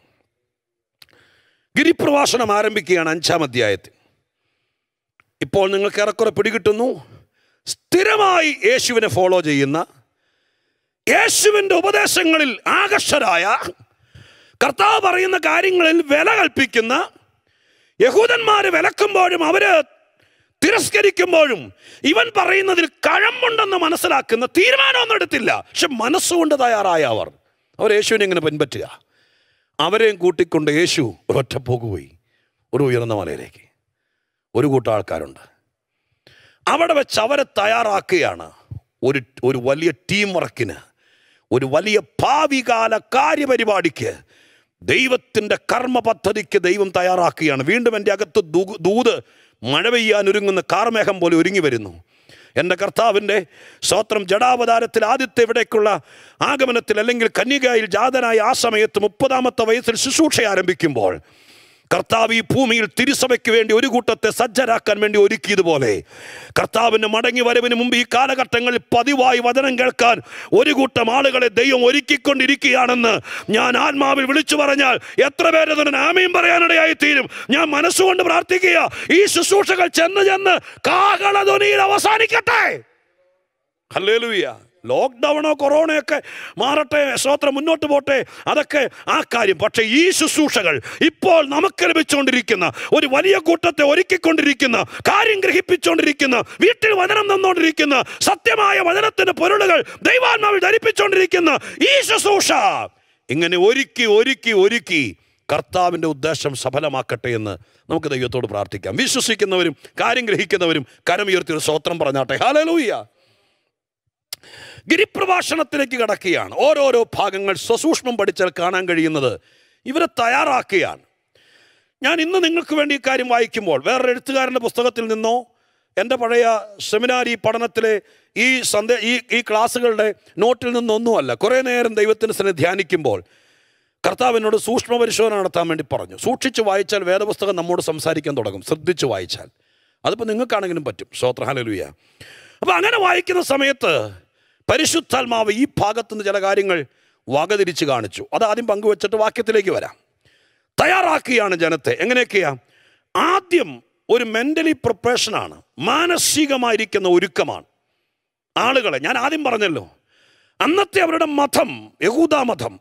[SPEAKER 1] ഗിരിപ്രഭാഷണം ആരംഭിക്കുകയാണ് 5-ാം അധ്യായത്തിൽ. ഇപ്പോൾ നിങ്ങൾക്ക് ഏറെക്കുറെ പിടികിട്ടുന്നു. സ്ഥിരമായി യേശുവിനെ ഫോളോ ചെയ്യുന്ന, യേശുവിൻ്റെ ഉപദേശങ്ങളിൽ ആകർഷരായ, കർത്താവ് പറയുന്ന കാര്യങ്ങളിൽ വില കൽപ്പിക്കുന്ന, യഹൂദന്മാര് വിലക്കുമ്പോഴും അവര് തിരസ്കരിക്കുമ്പോഴും ഇവൻ പറയുന്നതിൽ കഴമ്പുണ്ടെന്ന് മനസ്സിലാക്കുന്ന, തീരുമാനമൊന്നും എടുത്തില്ല, പക്ഷെ മനസ്സുകൊണ്ട് തയ്യാറായ അവർ യേശുവിനെ ഇങ്ങനെ പിൻപറ്റുക. അവരെയും കൂട്ടിക്കൊണ്ട് യേശു ഒരൊറ്റ പോകുപോയി ഒരു ഉയർന്ന മലയിലേക്ക്. ഒരു കൂട്ടം ആൾക്കാരുണ്ട്. അവിടെ വെച്ച് അവരെ തയ്യാറാക്കുകയാണ് ഒരു വലിയ ടീം വർക്കിന്, ഒരു വലിയ ഭാവികാല കാര്യപരിപാടിക്ക്, ദൈവത്തിൻ്റെ കർമ്മ പദ്ധതിക്ക് ദൈവം തയ്യാറാക്കുകയാണ്. വീണ്ടും എൻ്റെ അകത്ത് ദൂത് മഴ പെയ്യാൻ ഒരുങ്ങുന്ന കാർമേഘം പോലെ ഒരുങ്ങി വരുന്നു. എൻ്റെ കർത്താവിൻ്റെ സ്തോത്രം ജഡാവതാരത്തിൽ ആദ്യത്തെ ഇവിടേക്കുള്ള ആഗമനത്തിൽ അല്ലെങ്കിൽ കന്യകയിൽ ജാതനായ ആ സമയത്ത് 30-ാമത്തെ വയസ്സിൽ ശുശ്രൂഷ ആരംഭിക്കുമ്പോൾ കർത്താവ് ഈ ഭൂമിയിൽ തിരുസഭയ്ക്ക് വേണ്ടി ഒരു കൂട്ടത്തെ സജ്ജരാക്കാൻ വേണ്ടി ഒരുക്കിയതുപോലെ കർത്താവിൻ്റെ മടങ്ങി വരവിന് മുമ്പ് ഈ കാലഘട്ടങ്ങളിൽ പതിവായി വചനം കേൾക്കാൻ ഒരു കൂട്ടം ആളുകളെ ദൈവം ഒരുക്കിക്കൊണ്ടിരിക്കുകയാണെന്ന് ഞാൻ ആത്മാവിൽ വിളിച്ചു പറഞ്ഞാൽ എത്ര പേര് അതിന് ആമേൻ പറയാനിടയായി തീരും. ഞാൻ മനസ്സുകൊണ്ട് പ്രാർത്ഥിക്കുക, ഈ ശുശ്രൂഷകൾ ചെന്ന് കാഹളധ്വനിയിൽ അവസാനിക്കട്ടെ. ഹല്ലേലൂയ. ലോക്ക്ഡൗണോ കൊറോണയൊക്കെ മാറട്ടെ, സ്തോത്രം, മുന്നോട്ട് പോട്ടെ, അതൊക്കെ ആ കാര്യം. പക്ഷേ ഈ ശുശ്രൂഷകൾ ഇപ്പോൾ നമുക്ക് ലഭിച്ചുകൊണ്ടിരിക്കുന്ന ഒരു വലിയ കൂട്ടത്തെ ഒരുക്കിക്കൊണ്ടിരിക്കുന്ന, കാര്യം ഗ്രഹിപ്പിച്ചുകൊണ്ടിരിക്കുന്ന, വീട്ടിൽ വചനം തന്നുകൊണ്ടിരിക്കുന്ന, സത്യമായ വചനത്തിന്റെ പൊരുളുകൾ ദൈവാത്മാവിൽ ധരിപ്പിച്ചുകൊണ്ടിരിക്കുന്ന ഈ ശുശ്രൂഷ ഇങ്ങനെ ഒരുക്കി കർത്താവിൻ്റെ ഉദ്ദേശം സഫലമാക്കട്ടെ എന്ന് നമുക്ക് ദൈവത്തോട് പ്രാർത്ഥിക്കാം. വിശ്വസിക്കുന്നവരും കാര്യം ഗ്രഹിക്കുന്നവരും കരമുയർത്തി ഒരു സ്തോത്രം പറഞ്ഞാട്ടെ. ഹല്ലേലൂയ. ഗിരിപ്രഭാഷണത്തിലേക്ക് കടക്കുകയാണ്. ഓരോരോ ഭാഗങ്ങൾ സസൂക്ഷ്മം പഠിച്ചാൽ കാണാൻ കഴിയുന്നത് ഇവരെ തയ്യാറാക്കുകയാണ്. ഞാൻ ഇന്ന് നിങ്ങൾക്ക് വേണ്ടി ഈ കാര്യം വായിക്കുമ്പോൾ വേറൊരു എഴുത്തുകാരൻ്റെ പുസ്തകത്തിൽ നിന്നോ എൻ്റെ പഴയ സെമിനാരി പഠനത്തിലെ ഈ ക്ലാസ്സുകളുടെ നോട്ടിൽ നിന്നൊന്നുമല്ല. കുറേ നേരം ദൈവത്തിൻ്റെ സന്നിധിയിൽ ധ്യാനിക്കുമ്പോൾ കർത്താവിനോട് സൂക്ഷ്മ പരിശോധന നടത്താൻ വേണ്ടി പറഞ്ഞു. സൂക്ഷിച്ച് വായിച്ചാൽ വേദപുസ്തകം നമ്മോട് സംസാരിക്കാൻ തുടങ്ങും. ശ്രദ്ധിച്ച് വായിച്ചാൽ അതിപ്പോൾ നിങ്ങൾക്കാണെങ്കിലും പറ്റും. സ്തോത്രം. ഹല്ലേലൂയ. അപ്പോൾ അങ്ങനെ വായിക്കുന്ന സമയത്ത് പരിശുദ്ധാത്മാവ് ഈ ഭാഗത്തുനിന്ന് ചില കാര്യങ്ങൾ വകതിരിച്ച് കാണിച്ചു. അത് ആദ്യം പങ്കുവെച്ചിട്ട് വാക്യത്തിലേക്ക് വരാം. തയ്യാറാക്കുകയാണ് ജനത്തെ. എങ്ങനെയൊക്കെയാ? ആദ്യം ഒരു മെൻ്റലി പ്രിപ്പറേഷനാണ്, മാനസികമായിരിക്കുന്ന ഒരുക്കമാണ് ആളുകളെ. ഞാൻ ആദ്യം പറഞ്ഞല്ലോ, അന്നത്തെ അവരുടെ മതം, യഹൂദ മതം,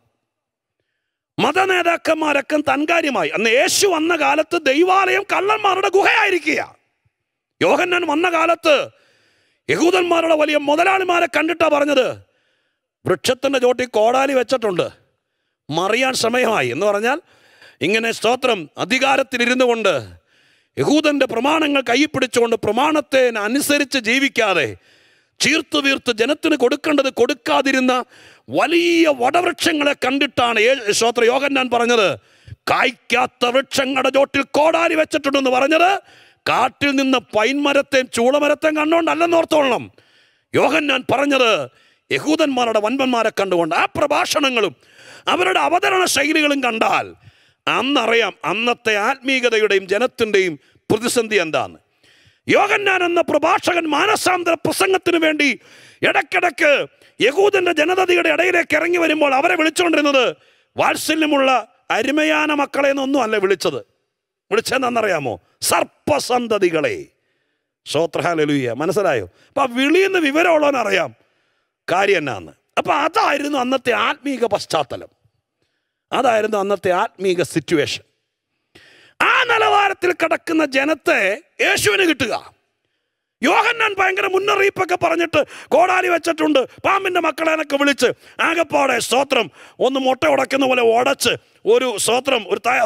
[SPEAKER 1] മതനേതാക്കന്മാരൊക്കെ തൻകാര്യമായി. അന്ന് യേശു വന്ന കാലത്ത് ദൈവാലയം കള്ളന്മാരുടെ ഗുഹയായിരിക്കുക. യോഹന്നാൻ വന്ന കാലത്ത് യഹൂദന്മാരുടെ വലിയ മുതലാളിമാരെ കണ്ടിട്ടാ പറഞ്ഞത്, വൃക്ഷത്തിൻ്റെ ചോട്ടിൽ കോടാലി വെച്ചിട്ടുണ്ട്, മറിയാൻ സമയമായി എന്ന് പറഞ്ഞാൽ ഇങ്ങനെ സ്തോത്രം അധികാരത്തിലിരുന്നു കൊണ്ട് യഹൂദൻ്റെ പ്രമാണങ്ങൾ കയ്യിൽ പിടിച്ചുകൊണ്ട് പ്രമാണത്തെ അനുസരിച്ച് ജീവിക്കാതെ ചീർത്തു വീർത്ത് ജനത്തിന് കൊടുക്കേണ്ടത് കൊടുക്കാതിരുന്ന വലിയ വടവൃക്ഷങ്ങളെ കണ്ടിട്ടാണ് സ്തോത്ര യോഹന്നാൻ പറഞ്ഞത്, കായ്ക്കാത്ത വൃക്ഷങ്ങളുടെ ചോട്ടിൽ കോടാലി വെച്ചിട്ടുണ്ടെന്ന് പറഞ്ഞത്. കാട്ടിൽ നിന്ന് പൈൻമരത്തെയും ചൂളമരത്തെയും കണ്ടുകൊണ്ടല്ലെന്ന് ഓർത്തോളണം. യോഹന്നാൻ പറഞ്ഞത് യഹൂദന്മാരുടെ വൻപന്മാരെ കണ്ടുകൊണ്ട്. ആ പ്രഭാഷണങ്ങളും അവരുടെ അവതരണ ശൈലികളും കണ്ടാൽ അന്നറിയാം അന്നത്തെ ആത്മീയതയുടെയും ജനത്തിൻ്റെയും പ്രതിസന്ധി എന്താന്ന്. യോഹന്നാൻ എന്ന പ്രഭാഷകൻ മാനസാന്തര പ്രസംഗത്തിന് വേണ്ടി ഇടയ്ക്കിടയ്ക്ക് യഹൂദന്റെ ജനതയുടെ ഇടയിലേക്ക് ഇറങ്ങി വരുമ്പോൾ അവരെ വിളിച്ചുകൊണ്ടിരുന്നത് വാത്സല്യമുള്ള അരുമയാന മക്കളെ എന്നൊന്നും അല്ല വിളിച്ചതെന്നറിയാമോ? സർപ്പസന്തതികളെ. സ്തോത്രം. ഹല്ലേലൂയ. മനസ്സിലായോ? അപ്പം ആ വിളിയെന്ന് വിവരമുള്ളവനറിയാം കാര്യം എന്നാന്ന്. അപ്പം അതായിരുന്നു അന്നത്തെ ആത്മീക പശ്ചാത്തലം, അതായിരുന്നു അന്നത്തെ ആത്മീക സിറ്റുവേഷൻ. ആ നിലവാരത്തിൽ കിടക്കുന്ന ജനത്തെ യേശുവിന് കിട്ടുക. യോഹന്നാൻ ഭയങ്കര മുന്നറിയിപ്പൊക്കെ പറഞ്ഞിട്ട് കോടാലി വെച്ചിട്ടുണ്ട്, പാമ്പിൻ്റെ മക്കളെന്നൊക്കെ വിളിച്ച് ആകപ്പാടെ സ്തോത്രം ഒന്ന് മുട്ട ഉടക്കുന്ന പോലെ ഉടച്ച് ഒരു സ്തോത്രം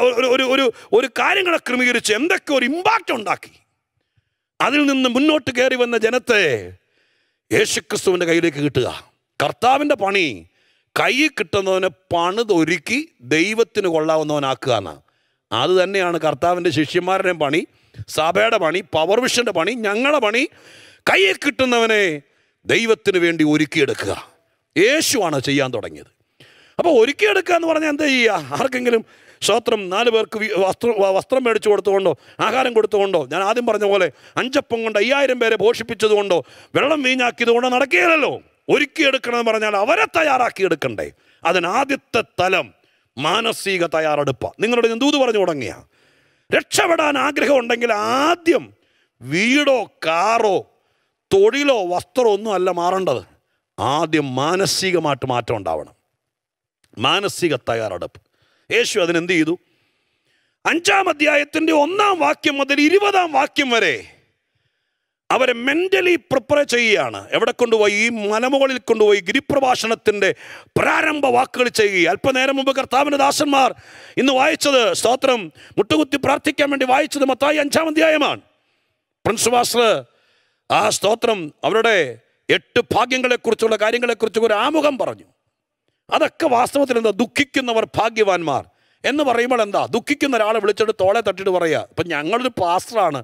[SPEAKER 1] ഒരു കാര്യങ്ങളെ ക്രമീകരിച്ച് എന്തൊക്കെ ഒരു ഇമ്പാക്റ്റ് ഉണ്ടാക്കി. അതിൽ നിന്ന് മുന്നോട്ട് കയറി വന്ന ജനത്തെ യേശുക്രിസ്തുവിൻ്റെ കയ്യിലേക്ക് കിട്ടുക. കർത്താവിൻ്റെ പണി കയ്യിൽ കിട്ടുന്നവനെ പണിതൊരുക്കി ദൈവത്തിന് കൊള്ളാവുന്നവനാക്കുക എന്നാണ്. അത് തന്നെയാണ് കർത്താവിൻ്റെ ശിഷ്യന്മാരുടെയും പണി, സഭയുടെ പണി, പവർവിഷൻ്റെ പണി, ഞങ്ങളുടെ പണി. കയ്യിൽ കിട്ടുന്നവനെ ദൈവത്തിന് വേണ്ടി ഒരുക്കിയെടുക്കുക. യേശുവാണ് ചെയ്യാൻ തുടങ്ങിയത്. അപ്പോൾ ഒരുക്കിയെടുക്കുക എന്ന് പറഞ്ഞാൽ എന്താ ചെയ്യുക? ആർക്കെങ്കിലും സ്തോത്രം 4 പേർക്ക് വസ്ത്രം മേടിച്ചു കൊടുത്തുകൊണ്ടോ ആഹാരം കൊടുത്തുകൊണ്ടോ, ഞാൻ ആദ്യം പറഞ്ഞ പോലെ 5 അപ്പം കൊണ്ട് 5000 പേരെ പോഷിപ്പിച്ചതുകൊണ്ടോ വെള്ളം വീഞ്ഞാക്കിയതുകൊണ്ടോ നടക്കുകയില്ലല്ലോ. ഒരുക്കിയെടുക്കണമെന്ന് പറഞ്ഞാൽ അവരെ തയ്യാറാക്കിയെടുക്കണ്ടേ. അതിനാദ്യത്തെ തലം മാനസിക തയ്യാറെടുപ്പാണ്. നിങ്ങളോട് ഞാൻ ദൂത് പറഞ്ഞു തുടങ്ങിയ രക്ഷപ്പെടാൻ ആഗ്രഹം ഉണ്ടെങ്കിൽ ആദ്യം വീടോ കാറോ തൊഴിലോ വസ്ത്രമോ ഒന്നും അല്ല മാറേണ്ടത്. ആദ്യം മാനസികമായിട്ട് മാറ്റം ഉണ്ടാവണം, മാനസിക തയ്യാറെടുപ്പ്. യേശു അതിനെന്ത് ചെയ്തു? 5-ാം അധ്യായത്തിൻ്റെ 1-ാം വാക്യം മുതൽ 20-ാം വാക്യം വരെ അവരെ മെൻ്റലി പ്രിപ്പയർ ചെയ്യുകയാണ്. എവിടെ കൊണ്ടുപോയി? ഈ മലമുകളിൽ കൊണ്ടുപോയി ഗിരിപ്രഭാഷണത്തിൻ്റെ പ്രാരംഭ വാക്കുകൾ ചെയ്യുക. അല്പനേരം മുമ്പ് കർത്താവിൻ്റെ ദാസന്മാർ ഇന്ന് വായിച്ചത്, സ്തോത്രം, മുട്ടുകുത്തി പ്രാർത്ഥിക്കാൻ വേണ്ടി വായിച്ചത് മത്തായി 5-ാം അധ്യായമാണ്. പ്രിൻസ് പാസ്റ്റർ ആ സ്തോത്രം അവരുടെ 8 ഭാഗ്യങ്ങളെക്കുറിച്ചുള്ള കാര്യങ്ങളെക്കുറിച്ച് ഒരു ആമുഖം പറഞ്ഞു. അതൊക്കെ വാസ്തവത്തിൽ എന്താ? ദുഃഖിക്കുന്നവർ ഭാഗ്യവാന്മാർ എന്ന് പറയുമ്പോൾ എന്താ? ദുഃഖിക്കുന്ന ഒരാളെ വിളിച്ചിട്ട് തോളെ തട്ടിട്ട് പറയുക, ഇപ്പം ഞങ്ങളൊരു പാസ്റ്ററാണ്,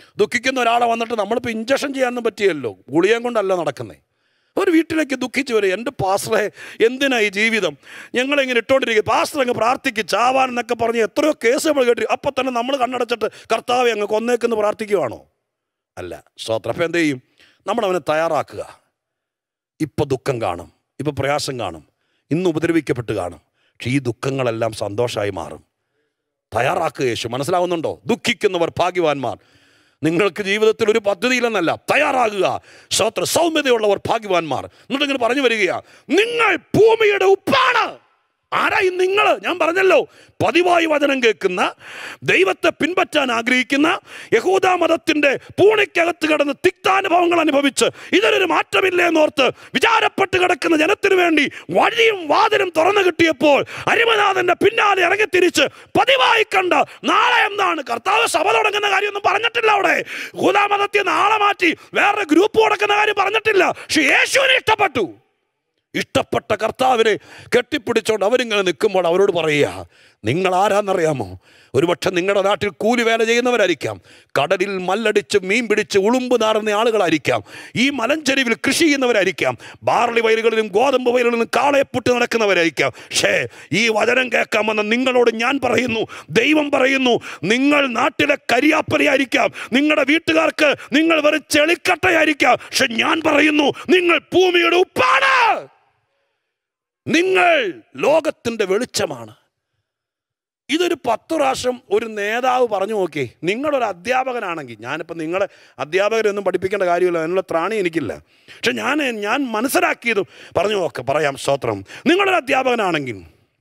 [SPEAKER 1] ദുഃഖിക്കുന്ന ഒരാളെ വന്നിട്ട് നമ്മളിപ്പോൾ ഇഞ്ചക്ഷൻ ചെയ്യാനൊന്നും പറ്റിയല്ലോ, ഗുളികയും കൊണ്ടല്ല നടക്കുന്നത്. ഒരു വീട്ടിലേക്ക് ദുഃഖിച്ച് വരും, എൻ്റെ പാസ്റ്ററെ എന്തിനാ ഈ ജീവിതം, ഞങ്ങളിങ്ങനെ ഇട്ടുകൊണ്ടിരിക്കുക, പാസ്റ്റർ അങ്ങ് പ്രാർത്ഥിക്കും ചാവാൻ എന്നൊക്കെ പറഞ്ഞ് എത്രയോ കേസ് നമ്മൾ കേട്ടി. അപ്പം തന്നെ നമ്മൾ കണ്ണടച്ചിട്ട് കർത്താവെ അങ്ങ് കൊന്നേക്കെന്ന് പ്രാർത്ഥിക്കുവാണോ? അല്ല. സ്തോത്രം. അപ്പം എന്ത് ചെയ്യും? നമ്മളവനെ തയ്യാറാക്കുക. ഇപ്പം ദുഃഖം കാണും, ഇപ്പം പ്രയാസം കാണും, ഇന്ന് ഉപദ്രവിക്കപ്പെട്ട് കാണും, പക്ഷെ ഈ ദുഃഖങ്ങളെല്ലാം സന്തോഷമായി മാറും. തയ്യാറാക്കുക യേശു. മനസ്സിലാവുന്നുണ്ടോ? ദുഃഖിക്കുന്നവർ ഭാഗ്യവാന്മാർ. നിങ്ങൾക്ക് ജീവിതത്തിൽ ഒരു പദ്ധതിയില്ലെന്നല്ല, തയ്യാറാകുക. സ്തോത്രം. സൗമ്യതയുള്ളവർ ഭാഗ്യവാന്മാർ. എന്നിട്ടിങ്ങനെ പറഞ്ഞു വരികയാണ്, നിങ്ങൾ ഭൂമിയുടെ ഉപ്പാണ്. ആരായി നിങ്ങൾ? ഞാൻ പറഞ്ഞല്ലോ, പതിവായി വചനം കേൾക്കുന്ന, ദൈവത്തെ പിൻപറ്റാൻ ആഗ്രഹിക്കുന്ന, യഹൂദ മതത്തിൻ്റെ പൂണിക്കകത്ത് കിടന്ന് തിക്താനുഭവങ്ങൾ അനുഭവിച്ച് ഇതിനൊരു മാറ്റമില്ലേ എന്നോർത്ത് വിചാരപ്പെട്ട് കിടക്കുന്ന ജനത്തിനു വേണ്ടി വഴിയും വാതിലും തുറന്നു കിട്ടിയപ്പോൾ അരിമനാഥന്റെ പിന്നാലെ ഇറങ്ങിത്തിരിച്ച് പതിവായി കണ്ട നാളെ എന്താണ് കർത്താവ് സഭ തുടങ്ങുന്ന കാര്യമൊന്നും പറഞ്ഞിട്ടില്ല. അവിടെ യഹൂദ മതത്തിൽ നാളെ മാറ്റി വേറെ ഗ്രൂപ്പ് തുടക്കുന്ന കാര്യം പറഞ്ഞിട്ടില്ല. പക്ഷെ യേശുവിനെ ഇഷ്ടപ്പെട്ടു. ഇഷ്ടപ്പെട്ട കർത്താവിനെ കെട്ടിപ്പിടിച്ചോണ്ട് അവരിങ്ങനെ നിൽക്കുമ്പോൾ അവരോട് പറയുക, നിങ്ങൾ ആരാന്നറിയാമോ? ഒരുപക്ഷെ നിങ്ങളുടെ നാട്ടിൽ കൂലി വേല ചെയ്യുന്നവരായിരിക്കാം, കടലിൽ മല്ലടിച്ച് മീൻ പിടിച്ച് ഉളുമ്പ് നാറുന്ന ആളുകളായിരിക്കാം, ഈ മലഞ്ചെരിവിൽ കൃഷി ചെയ്യുന്നവരായിരിക്കാം, ബാർലി വയലുകളിലും ഗോതമ്പ് വയലുകളിലും കാളയെപ്പുട്ട് നടക്കുന്നവരായിരിക്കാം. പക്ഷേ ഈ വചനം കേൾക്കാൻ വന്ന നിങ്ങളോട് ഞാൻ പറയുന്നു, ദൈവം പറയുന്നു, നിങ്ങൾ നാട്ടിലെ കരിയാപ്പലയായിരിക്കാം, നിങ്ങളുടെ വീട്ടുകാർക്ക് നിങ്ങൾ വെറും ചെളിക്കട്ടയായിരിക്കാം, പക്ഷെ ഞാൻ പറയുന്നു, നിങ്ങൾ ഭൂമിയുടെ ഉപ്പാണ്, നിങ്ങൾ ലോകത്തിൻ്റെ വെളിച്ചമാണ്. ഇതൊരു 10 പ്രാവശ്യം ഒരു നേതാവ് പറഞ്ഞു നോക്കി. നിങ്ങളൊരു അധ്യാപകനാണെങ്കിൽ, ഞാനിപ്പോൾ നിങ്ങളെ അധ്യാപകരൊന്നും പഠിപ്പിക്കേണ്ട കാര്യമില്ല, അതിനുള്ള ത്രാണി എനിക്കില്ല, പക്ഷെ ഞാൻ മനസ്സിലാക്കിയതും പറഞ്ഞു നോക്കാം, പറയാം. സ്തോത്രം. നിങ്ങളൊരു അധ്യാപകനാണെങ്കിൽ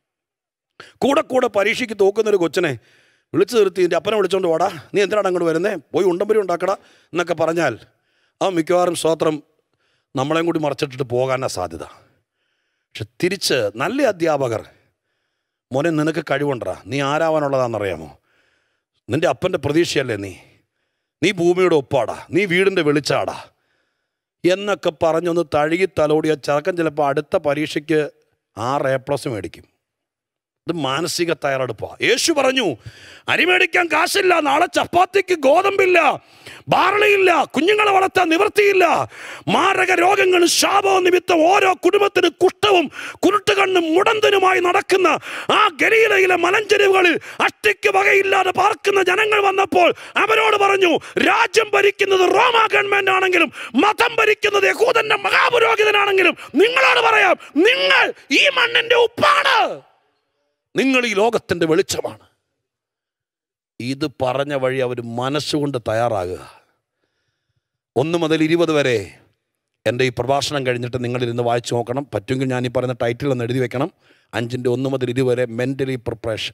[SPEAKER 1] കൂടെ പരീക്ഷയ്ക്ക് തോക്കുന്നൊരു കൊച്ചിനെ വിളിച്ചു നിർത്തി എൻ്റെ അപ്പനെ വിളിച്ചോണ്ട് പോടാ, നീ എന്തിനാണ് അങ്ങോട്ട് വരുന്നേ, പോയി ഉണ്ടമ്പരി ഉണ്ടാക്കടാ എന്നൊക്കെ പറഞ്ഞാൽ ആ മിക്കവാറും സ്തോത്രം നമ്മളെയും കൂടി മറച്ചിട്ടിട്ട് പോകാനാണ് സാധ്യത. പക്ഷെ തിരിച്ച് നല്ല അധ്യാപകർ, മോനെ നിനക്ക് കഴിവുണ്ടടാ, നീ ആരാവാനുള്ളതാണെന്നറിയാമോ, നിൻ്റെ അപ്പൻ്റെ പ്രതീക്ഷയല്ലേ നീ ഭൂമിയുടെ ഒപ്പാടാ, നീ വീടിൻ്റെ വെളിച്ചാടാ എന്നൊക്കെ പറഞ്ഞൊന്ന് തഴുകി തലോടിയ ചെറുക്കൻ ചിലപ്പോൾ അടുത്ത പരീക്ഷയ്ക്ക് 6 A+ മേടിക്കും. ഇത് മാനസിക തയ്യാറെടുപ്പാണ്. യേശു പറഞ്ഞു, അരി മേടിക്കാൻ കാശില്ല, നാളെ ചപ്പാത്തിക്ക് ഗോതമ്പില്ല, ബാർലിയില്ല, കുഞ്ഞുങ്ങളെ വളർത്താൻ നിവൃത്തിയില്ല, മാരക രോഗങ്ങളും ശാപവും നിമിത്തം ഓരോ കുടുംബത്തിന് കുഷ്ഠവും കുരുട്ടുകണ്ണും മുടന്തനുമായി നടക്കുന്ന ആ ഗലീലയിലെ മലഞ്ചെരിവുകളിൽ അഷ്ടിക്ക് വകയില്ലാതെ പാർക്കുന്ന ജനങ്ങൾ വന്നപ്പോൾ അവരോട് പറഞ്ഞു, രാജ്യം ഭരിക്കുന്നത് റോമാ ഗവൺമെന്റ് ആണെങ്കിലും മതം ഭരിക്കുന്നത് യഹൂദന്റെ മഹാപുരോഹിതനാണെങ്കിലും നിങ്ങളോട് പറയാം, നിങ്ങൾ ഈ മണ്ണിന്റെ ഉപ്പാണ്, നിങ്ങൾ ഈ ലോകത്തിൻ്റെ വെളിച്ചമാണ്. ഇത് പറഞ്ഞ വഴി അവർ മനസ്സുകൊണ്ട് തയ്യാറാകുക. 1 മുതൽ 20 വരെ എൻ്റെ ഈ പ്രഭാഷണം കഴിഞ്ഞിട്ട് നിങ്ങളിരുന്ന് വായിച്ചു നോക്കണം. പറ്റുമെങ്കിൽ ഞാൻ ഈ പറയുന്ന ടൈറ്റിൽ ഒന്ന് എഴുതി വെക്കണം. 5ൻ്റെ 1 മുതൽ 20 വരെ മെൻ്റലി പ്രിപ്പറേഷൻ.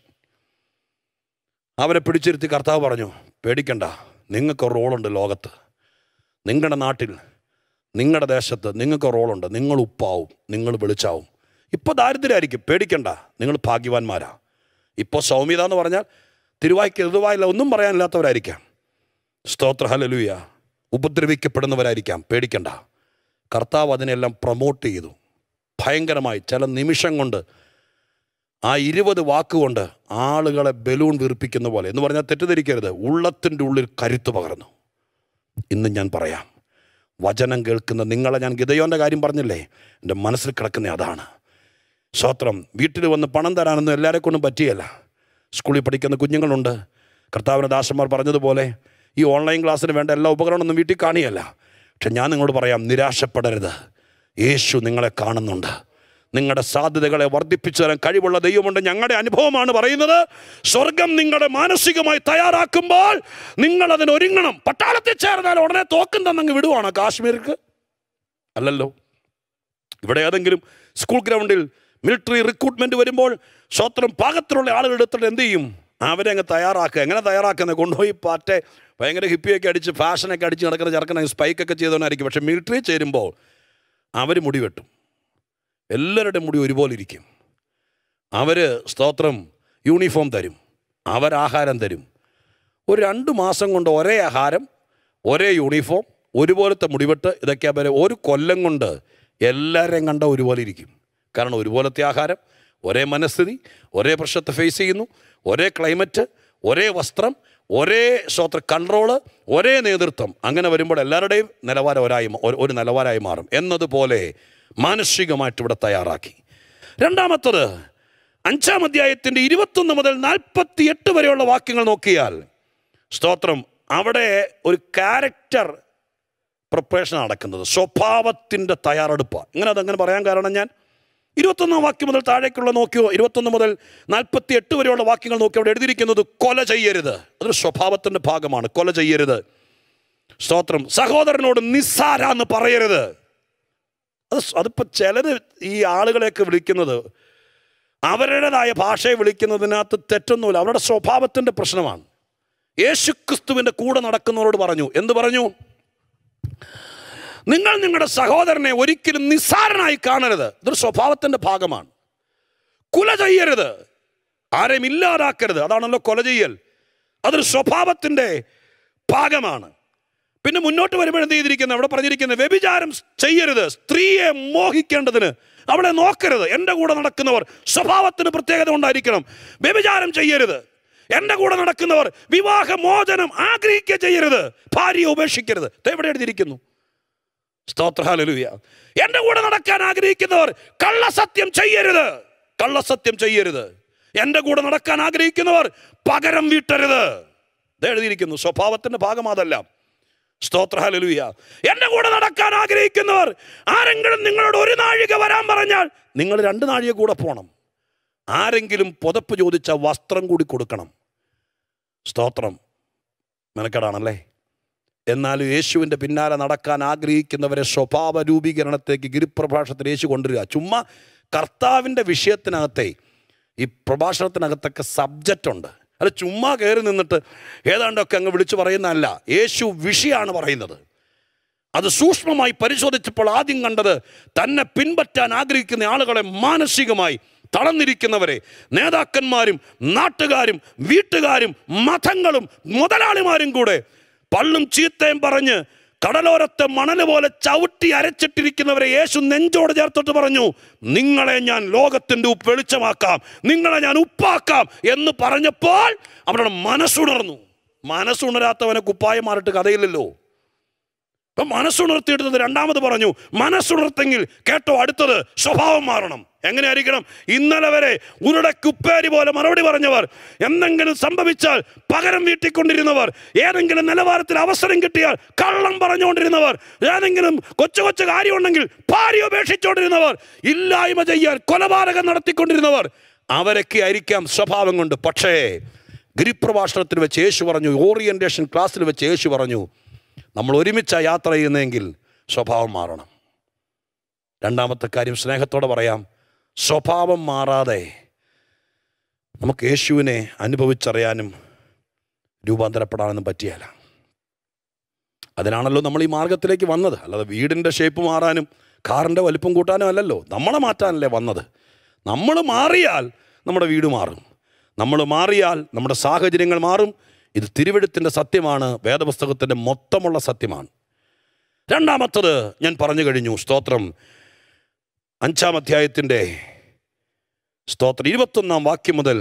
[SPEAKER 1] അവരെ പിടിച്ചിരുത്തി കർത്താവ് പറഞ്ഞു, പേടിക്കണ്ട, നിങ്ങൾക്ക് റോളുണ്ട് ലോകത്ത്, നിങ്ങളുടെ നാട്ടിൽ, നിങ്ങളുടെ ദേശത്ത് നിങ്ങൾക്ക് റോളുണ്ട്. നിങ്ങൾ ഉപ്പാവും, നിങ്ങൾ വെളിച്ചാവും. ഇപ്പോൾ ദാരിദ്ര്യമായിരിക്കും, പേടിക്കണ്ട, നിങ്ങൾ ഭാഗ്യവാന്മാരാ. ഇപ്പോൾ സൗമ്യത എന്ന് പറഞ്ഞാൽ തിരുവായ്ക്ക് എഴുതുവായില്ല ഒന്നും പറയാനില്ലാത്തവരായിരിക്കാം. സ്തോത്ര ഹല്ലേലൂയ. ഉപദ്രവിക്കപ്പെടുന്നവരായിരിക്കാം, പേടിക്കണ്ട. കർത്താവ് അതിനെല്ലാം പ്രൊമോട്ട് ചെയ്തു ഭയങ്കരമായി. ചില നിമിഷം കൊണ്ട് ആ 20 വാക്കുകൊണ്ട് ആളുകളെ ബലൂൺ വീർപ്പിക്കുന്ന പോലെ, എന്ന് പറഞ്ഞാൽ തെറ്റിദ്ധരിക്കരുത്, ഉള്ളത്തിൻ്റെ ഉള്ളിൽ കരുത്ത് പകർന്നു. ഇന്ന് ഞാൻ പറയാം, വചനം കേൾക്കുന്ന നിങ്ങളെ, ഞാൻ ഗിദെയോൻ്റെ കാര്യം പറഞ്ഞില്ലേ, എൻ്റെ മനസ്സിൽ കിടക്കുന്ന അതാണ്. സ്തോത്രം. വീട്ടിൽ വന്ന് പണം തരാനൊന്നും എല്ലാവരെ കൊണ്ടും പറ്റിയല്ല. സ്കൂളിൽ പഠിക്കുന്ന കുഞ്ഞുങ്ങളുണ്ട്. കർത്താവിൻ്റെ ദാസന്മാർ പറഞ്ഞതുപോലെ ഈ ഓൺലൈൻ ക്ലാസ്സിന് വേണ്ട എല്ലാ ഉപകരണമൊന്നും വീട്ടിൽ കാണിയല്ല. പക്ഷെ ഞാൻ നിങ്ങളോട് പറയാം, നിരാശപ്പെടരുത്. യേശു നിങ്ങളെ കാണുന്നുണ്ട്. നിങ്ങളുടെ സാധ്യതകളെ വർദ്ധിപ്പിച്ചു തരാൻ കഴിവുള്ള ദൈവമുണ്ട്. ഞങ്ങളുടെ അനുഭവമാണ് പറയുന്നത്. സ്വർഗം നിങ്ങളെ മാനസികമായി തയ്യാറാക്കുമ്പോൾ നിങ്ങൾ അതിന് ഒരുങ്ങണം. പട്ടാളത്തിൽ ചേർന്നാൽ ഉടനെ തോക്കും തന്നങ്ങ് വിടുവാണോ കാശ്മീർക്ക്? അല്ലല്ലോ. ഇവിടെ ഏതെങ്കിലും സ്കൂൾ ഗ്രൗണ്ടിൽ മിലിറ്ററി റിക്രൂട്ട്മെൻറ്റ് വരുമ്പോൾ സ്വത്രം പാകത്തിലുള്ള ആളുകൾ എടുത്തിട്ട് എന്ത് ചെയ്യും? അവരെ അങ്ങ് തയ്യാറാക്കുക. എങ്ങനെ തയ്യാറാക്കുന്നത്? കൊണ്ടുപോയി പാറ്റെ ഭയങ്കര ഹിപ്പിയൊക്കെ അടിച്ച് ഫാഷനൊക്കെ അടിച്ച് നടക്കുന്ന ചെറുക്കനെ സ്പൈക്കൊക്കെ ചെയ്തവനായിരിക്കും. പക്ഷേ മിലിറ്ററി ചേരുമ്പോൾ അവർ മുടി വെട്ടും. എല്ലാവരുടെയും മുടി ഒരുപോലെ ഇരിക്കും. അവർ സ്തോത്രം യൂണിഫോം തരും, അവരാഹാരം തരും. ഒരു 2 മാസം കൊണ്ട് ഒരേ ആഹാരം, ഒരേ യൂണിഫോം, ഒരുപോലത്തെ മുടിവെട്ട്, ഇതൊക്കെ അവർ 1 കൊല്ലം കൊണ്ട് എല്ലാവരെയും കണ്ട ഒരുപോലെ ഇരിക്കും. കാരണം ഒരുപോലത്തെ ആഹാരം, ഒരേ മനസ്ഥിതി, ഒരേ പ്രശ്നത്തെ ഫേസ് ചെയ്യുന്നു, ഒരേ ക്ലൈമറ്റ്, ഒരേ വസ്ത്രം, ഒരേ കൺട്രോള്, ഒരേ നേതൃത്വം. അങ്ങനെ വരുമ്പോൾ എല്ലാവരുടെയും നിലവാരം ഒരു നിലവാരമായി മാറും എന്നതുപോലെ മാനസികമായിട്ട് ഇവിടെ തയ്യാറാക്കി. രണ്ടാമത്തത് 5-ാം അധ്യായത്തിൻ്റെ 21 മുതൽ 48 വരെയുള്ള വാക്യങ്ങൾ നോക്കിയാൽ സ്തോത്രം, അവിടെ ഒരു ക്യാരക്ടർ പ്രിപ്പറേഷൻ നടക്കുന്നത്, സ്വഭാവത്തിൻ്റെ തയ്യാറെടുപ്പാണ്. അതങ്ങനെ പറയാൻ കാരണം ഞാൻ 21-ാം വാക്യം മുതൽ താഴേക്കുള്ള നോക്കിയോ, 21 മുതൽ 48 വരെയുള്ള വാക്യങ്ങൾ നോക്കി അവിടെ എഴുതിയിരിക്കുന്നത് കൊല ചെയ്യരുത്. അതൊരു സ്വഭാവത്തിൻ്റെ ഭാഗമാണ്. കൊല ചെയ്യരുത്. സ്തോത്രം. സഹോദരനോട് നിസ്സാര എന്ന് പറയരുത്. അതിപ്പോൾ ചിലർ ഈ ആളുകളെയൊക്കെ വിളിക്കുന്നത് അവരുടേതായ ഭാഷയെ വിളിക്കുന്നതിനകത്ത് തെറ്റൊന്നുമില്ല. അവരുടെ സ്വഭാവത്തിൻ്റെ പ്രശ്നമാണ്. യേശുക്രിസ്തുവിൻ്റെ കൂടെ നടക്കുന്നവരോട് പറഞ്ഞു, എന്ത് പറഞ്ഞു? നിങ്ങൾ നിങ്ങളുടെ സഹോദരനെ ഒരിക്കലും നിസ്സാരനായി കാണരുത്. ഇതൊരു സ്വഭാവത്തിൻ്റെ ഭാഗമാണ്. കൊല ചെയ്യരുത്, ആരെയും ഇല്ലാതാക്കരുത്. അതാണല്ലോ കൊല ചെയ്യൽ. അതൊരു സ്വഭാവത്തിൻ്റെ ഭാഗമാണ്. പിന്നെ മുന്നോട്ട് വരുമ്പോൾ എന്ത് ചെയ്തിരിക്കുന്നത്? അവിടെ പറഞ്ഞിരിക്കുന്നത് വ്യഭിചാരം ചെയ്യരുത്, സ്ത്രീയെ മോഹിക്കേണ്ടതിന് അവളെ നോക്കരുത്. എൻ്റെ കൂടെ നടക്കുന്നവർ സ്വഭാവത്തിന് പ്രത്യേകത ഉണ്ടായിരിക്കണം. വ്യഭിചാരം ചെയ്യരുത്. എൻ്റെ കൂടെ നടക്കുന്നവർ വിവാഹമോചനം ആഗ്രഹിക്കുക ചെയ്യരുത്, ഭാര്യയെ ഉപേക്ഷിക്കരുത്. എവിടെ എഴുതിയിരിക്കുന്നു? സ്തോത്ര, ഹല്ലേലൂയ. എൻ്റെ കൂടെ നടക്കാൻ ആഗ്രഹിക്കുന്നവർ കള്ളസത്യം ചെയ്യരുത്, കള്ളസത്യം ചെയ്യരുത്. എൻ്റെ കൂടെ നടക്കാൻ ആഗ്രഹിക്കുന്നവർ പകരം വീട്ടരുത്. എഴുതിയിരിക്കുന്നു. സ്വഭാവത്തിൻ്റെ ഭാഗം അതെല്ലാം. സ്തോത്ര, ഹല്ലേലൂയ. എൻ്റെ കൂടെ നടക്കാൻ ആഗ്രഹിക്കുന്നവർ ആരെങ്കിലും നിങ്ങളോട് ഒരു നാഴിക വരാൻ പറഞ്ഞാൽ നിങ്ങൾ 2 നാഴിക കൂടെ പോകണം. ആരെങ്കിലും പുതപ്പ് ചോദിച്ചാൽ വസ്ത്രം കൂടി കൊടുക്കണം. സ്തോത്രം. മെനക്കെടാണല്ലേ? എന്നാൽ യേശുവിൻ്റെ പിന്നാലെ നടക്കാൻ ആഗ്രഹിക്കുന്നവരെ സ്വഭാവ രൂപീകരണത്തേക്ക് ഗിരിപ്രഭാഷണത്തിൽ യേശു കൊണ്ടുവരിക. ചുമ്മാ കർത്താവിൻ്റെ വിഷയത്തിനകത്തെ ഈ പ്രഭാഷണത്തിനകത്തൊക്കെ സബ്ജക്റ്റ് ഉണ്ട്. അത് ചുമ്മാ കയറി നിന്നിട്ട് ഏതാണ്ടൊക്കെ അങ്ങ് വിളിച്ചു പറയുന്നതല്ല. യേശു വിഷയമാണ് പറയുന്നത്. അത് സൂക്ഷ്മമായി പരിശോധിച്ചപ്പോൾ ആദ്യം കണ്ടത് തന്നെ പിൻപറ്റാൻ ആഗ്രഹിക്കുന്ന ആളുകളെ മാനസികമായി തളർന്നിരിക്കുന്നവരെ, നേതാക്കന്മാരും നാട്ടുകാരും വീട്ടുകാരും മതങ്ങളും മുതലാളിമാരും കൂടെ പള്ളും ചീത്തയും പറഞ്ഞ് കടലോരത്തെ മണൽ പോലെ ചവിട്ടി അരച്ചിട്ടിരിക്കുന്നവരെ യേശു നെഞ്ചോട് ചേർത്തിട്ട് പറഞ്ഞു, നിങ്ങളെ ഞാൻ ലോകത്തിൻ്റെ വെളിച്ചമാക്കാം, നിങ്ങളെ ഞാൻ ഉപ്പാക്കാം എന്ന് പറഞ്ഞപ്പോൾ അവരുടെ മനസ്സുണർന്നു. മനസ്സുണരാത്തവനെ കുപ്പായം മാറിയിട്ട് കഥയില്ലല്ലോ. അപ്പം മനസ്സുണർത്തിയെടുത്തത് രണ്ടാമത് പറഞ്ഞു. മനസ്സുണർത്തെങ്കിൽ കേട്ടോ, അടുത്തത് സ്വഭാവം മാറണം. എങ്ങനെയായിരിക്കണം? ഇന്നലെ വരെ ഉരുടക്കുപ്പേരി പോലെ മറുപടി പറഞ്ഞവർ, എന്തെങ്കിലും സംഭവിച്ചാൽ പകരം വീട്ടിക്കൊണ്ടിരുന്നവർ, ഏതെങ്കിലും നിലവാരത്തിൽ അവസരം കിട്ടിയാൽ കള്ളം പറഞ്ഞുകൊണ്ടിരുന്നവർ, ഏതെങ്കിലും കൊച്ചു കൊച്ചു കാര്യമുണ്ടെങ്കിൽ ഭാര്യ ഉപേക്ഷിച്ചുകൊണ്ടിരുന്നവർ, ഇല്ലായ്മ ചെയ്യാൻ കൊലപാതകം നടത്തിക്കൊണ്ടിരുന്നവർ, അവരൊക്കെ ആയിരിക്കാം സ്വഭാവം കൊണ്ട്. പക്ഷേ ഗിരിപ്രഭാഷണത്തിൽ വെച്ച് യേശു പറഞ്ഞു, ഓറിയന്റേഷൻ ക്ലാസ്സിൽ വെച്ച് യേശു പറഞ്ഞു, നമ്മൾ ഒരുമിച്ചാണ് യാത്ര ചെയ്യുന്നതെങ്കിൽ സ്വഭാവം മാറണം. രണ്ടാമത്തെ കാര്യം സ്നേഹത്തോടെ പറയാം, സ്വഭാവം മാറാതെ നമുക്ക് യേശുവിനെ അനുഭവിച്ചറിയാനും രൂപാന്തരപ്പെടാനും പറ്റിയല്ല. അതിനാണല്ലോ നമ്മൾ ഈ മാർഗത്തിലേക്ക് വന്നത്. അല്ലാതെ വീടിൻ്റെ ഷേപ്പ് മാറാനും കാറിൻ്റെ വലിപ്പം കൂട്ടാനും അല്ലല്ലോ. നമ്മളെ മാറ്റാനല്ലേ വന്നത്. നമ്മൾ മാറിയാൽ നമ്മുടെ വീട് മാറും, നമ്മൾ മാറിയാൽ നമ്മുടെ സാഹചര്യങ്ങൾ മാറും. ഇത് തിരുവെഴുത്തിൻ്റെ സത്യമാണ്, വേദപുസ്തകത്തിൻ്റെ മൊത്തമുള്ള സത്യമാണ്. രണ്ടാമത്തത് ഞാൻ പറഞ്ഞു കഴിഞ്ഞു. സ്തോത്രം. 5-ാം അധ്യായത്തിൻ്റെ സ്തോത്രം 21-ാം വാക്യം മുതൽ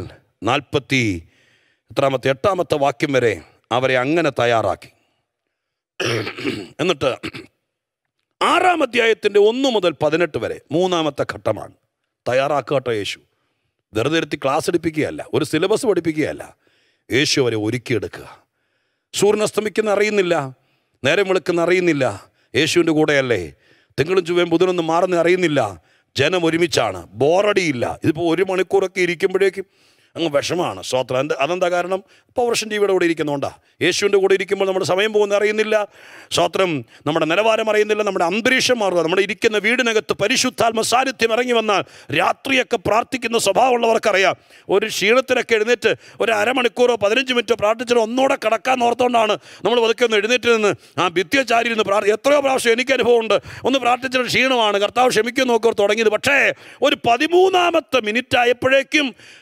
[SPEAKER 1] 48-ാമത്തെ വാക്യം വരെ അവരെ അങ്ങനെ തയ്യാറാക്കി. എന്നിട്ട് 6-ാം അധ്യായത്തിൻ്റെ 1 മുതൽ 18 വരെ 3-ാമത്തെ ഘട്ടമാണ്. തയ്യാറാക്കട്ടെ യേശു. വെറുതെ ഇരുത്തി ക്ലാസ് എടുപ്പിക്കുകയല്ല, ഒരു സിലബസ് പഠിപ്പിക്കുകയല്ല. യേശു അവരെ ഒരുക്കിയെടുക്കുക. സൂര്യൻ അസ്തമിക്കുന്ന അറിയുന്നില്ല, നേരം വെളുക്കുന്ന അറിയുന്നില്ല, യേശുവിൻ്റെ കൂടെയല്ലേ. തിങ്കളും ചൊവ്വയും ബുധനൊന്നും മാറുന്ന അറിയുന്നില്ല. ജനം ഒരുമിച്ചാണ്, ബോറടിയില്ല. ഇതിപ്പോൾ 1 മണിക്കൂറൊക്കെ ഇരിക്കുമ്പോഴേക്കും അങ്ങ് വിഷമാണ്. സ്തോത്രം. അതെന്താ കാരണം? പവർവിഷൻ ടിവിയുടെ കൂടെ ഇരിക്കുന്നതുകൊണ്ടാണ്. യേശുവിൻ്റെ കൂടെ ഇരിക്കുമ്പോൾ നമ്മുടെ സമയം പോകുന്ന അറിയുന്നില്ല. സ്തോത്രം. നമ്മുടെ നിലവാരം അറിയുന്നില്ല, നമ്മുടെ അന്തരീക്ഷം മാറുക. നമ്മുടെ ഇരിക്കുന്ന വീടിനകത്ത് പരിശുദ്ധാത്മ സാന്നിധ്യം ഇറങ്ങി വന്നാൽ രാത്രിയൊക്കെ പ്രാർത്ഥിക്കുന്ന സ്വഭാവമുള്ളവർക്കറിയാം. ഒരു ക്ഷീണത്തിനൊക്കെ എഴുന്നേറ്റ് ഒരു അരമണിക്കൂറോ 15 മിനിറ്റോ പ്രാർത്ഥിച്ചിട്ട് ഒന്നുകൂടെ കിടക്കാൻ ഓർത്തുകൊണ്ടാണ് നമ്മൾ പതുക്കെ ഒന്ന് എഴുന്നേറ്റ് നിന്ന് ആ ഭിത്തിയച്ചാരി ഇരുന്ന് എത്രയോ പ്രാവശ്യം എനിക്ക് അനുഭവമുണ്ട്. ഒന്ന് പ്രാർത്ഥിച്ചിട്ട് ക്ഷീണമാണ്, കർത്താവ് ക്ഷമിക്കും നോക്കി തുടങ്ങിയത്. പക്ഷേ ഒരു 13-ാമത്തെ മിനിറ്റ് ആയപ്പോഴേക്കും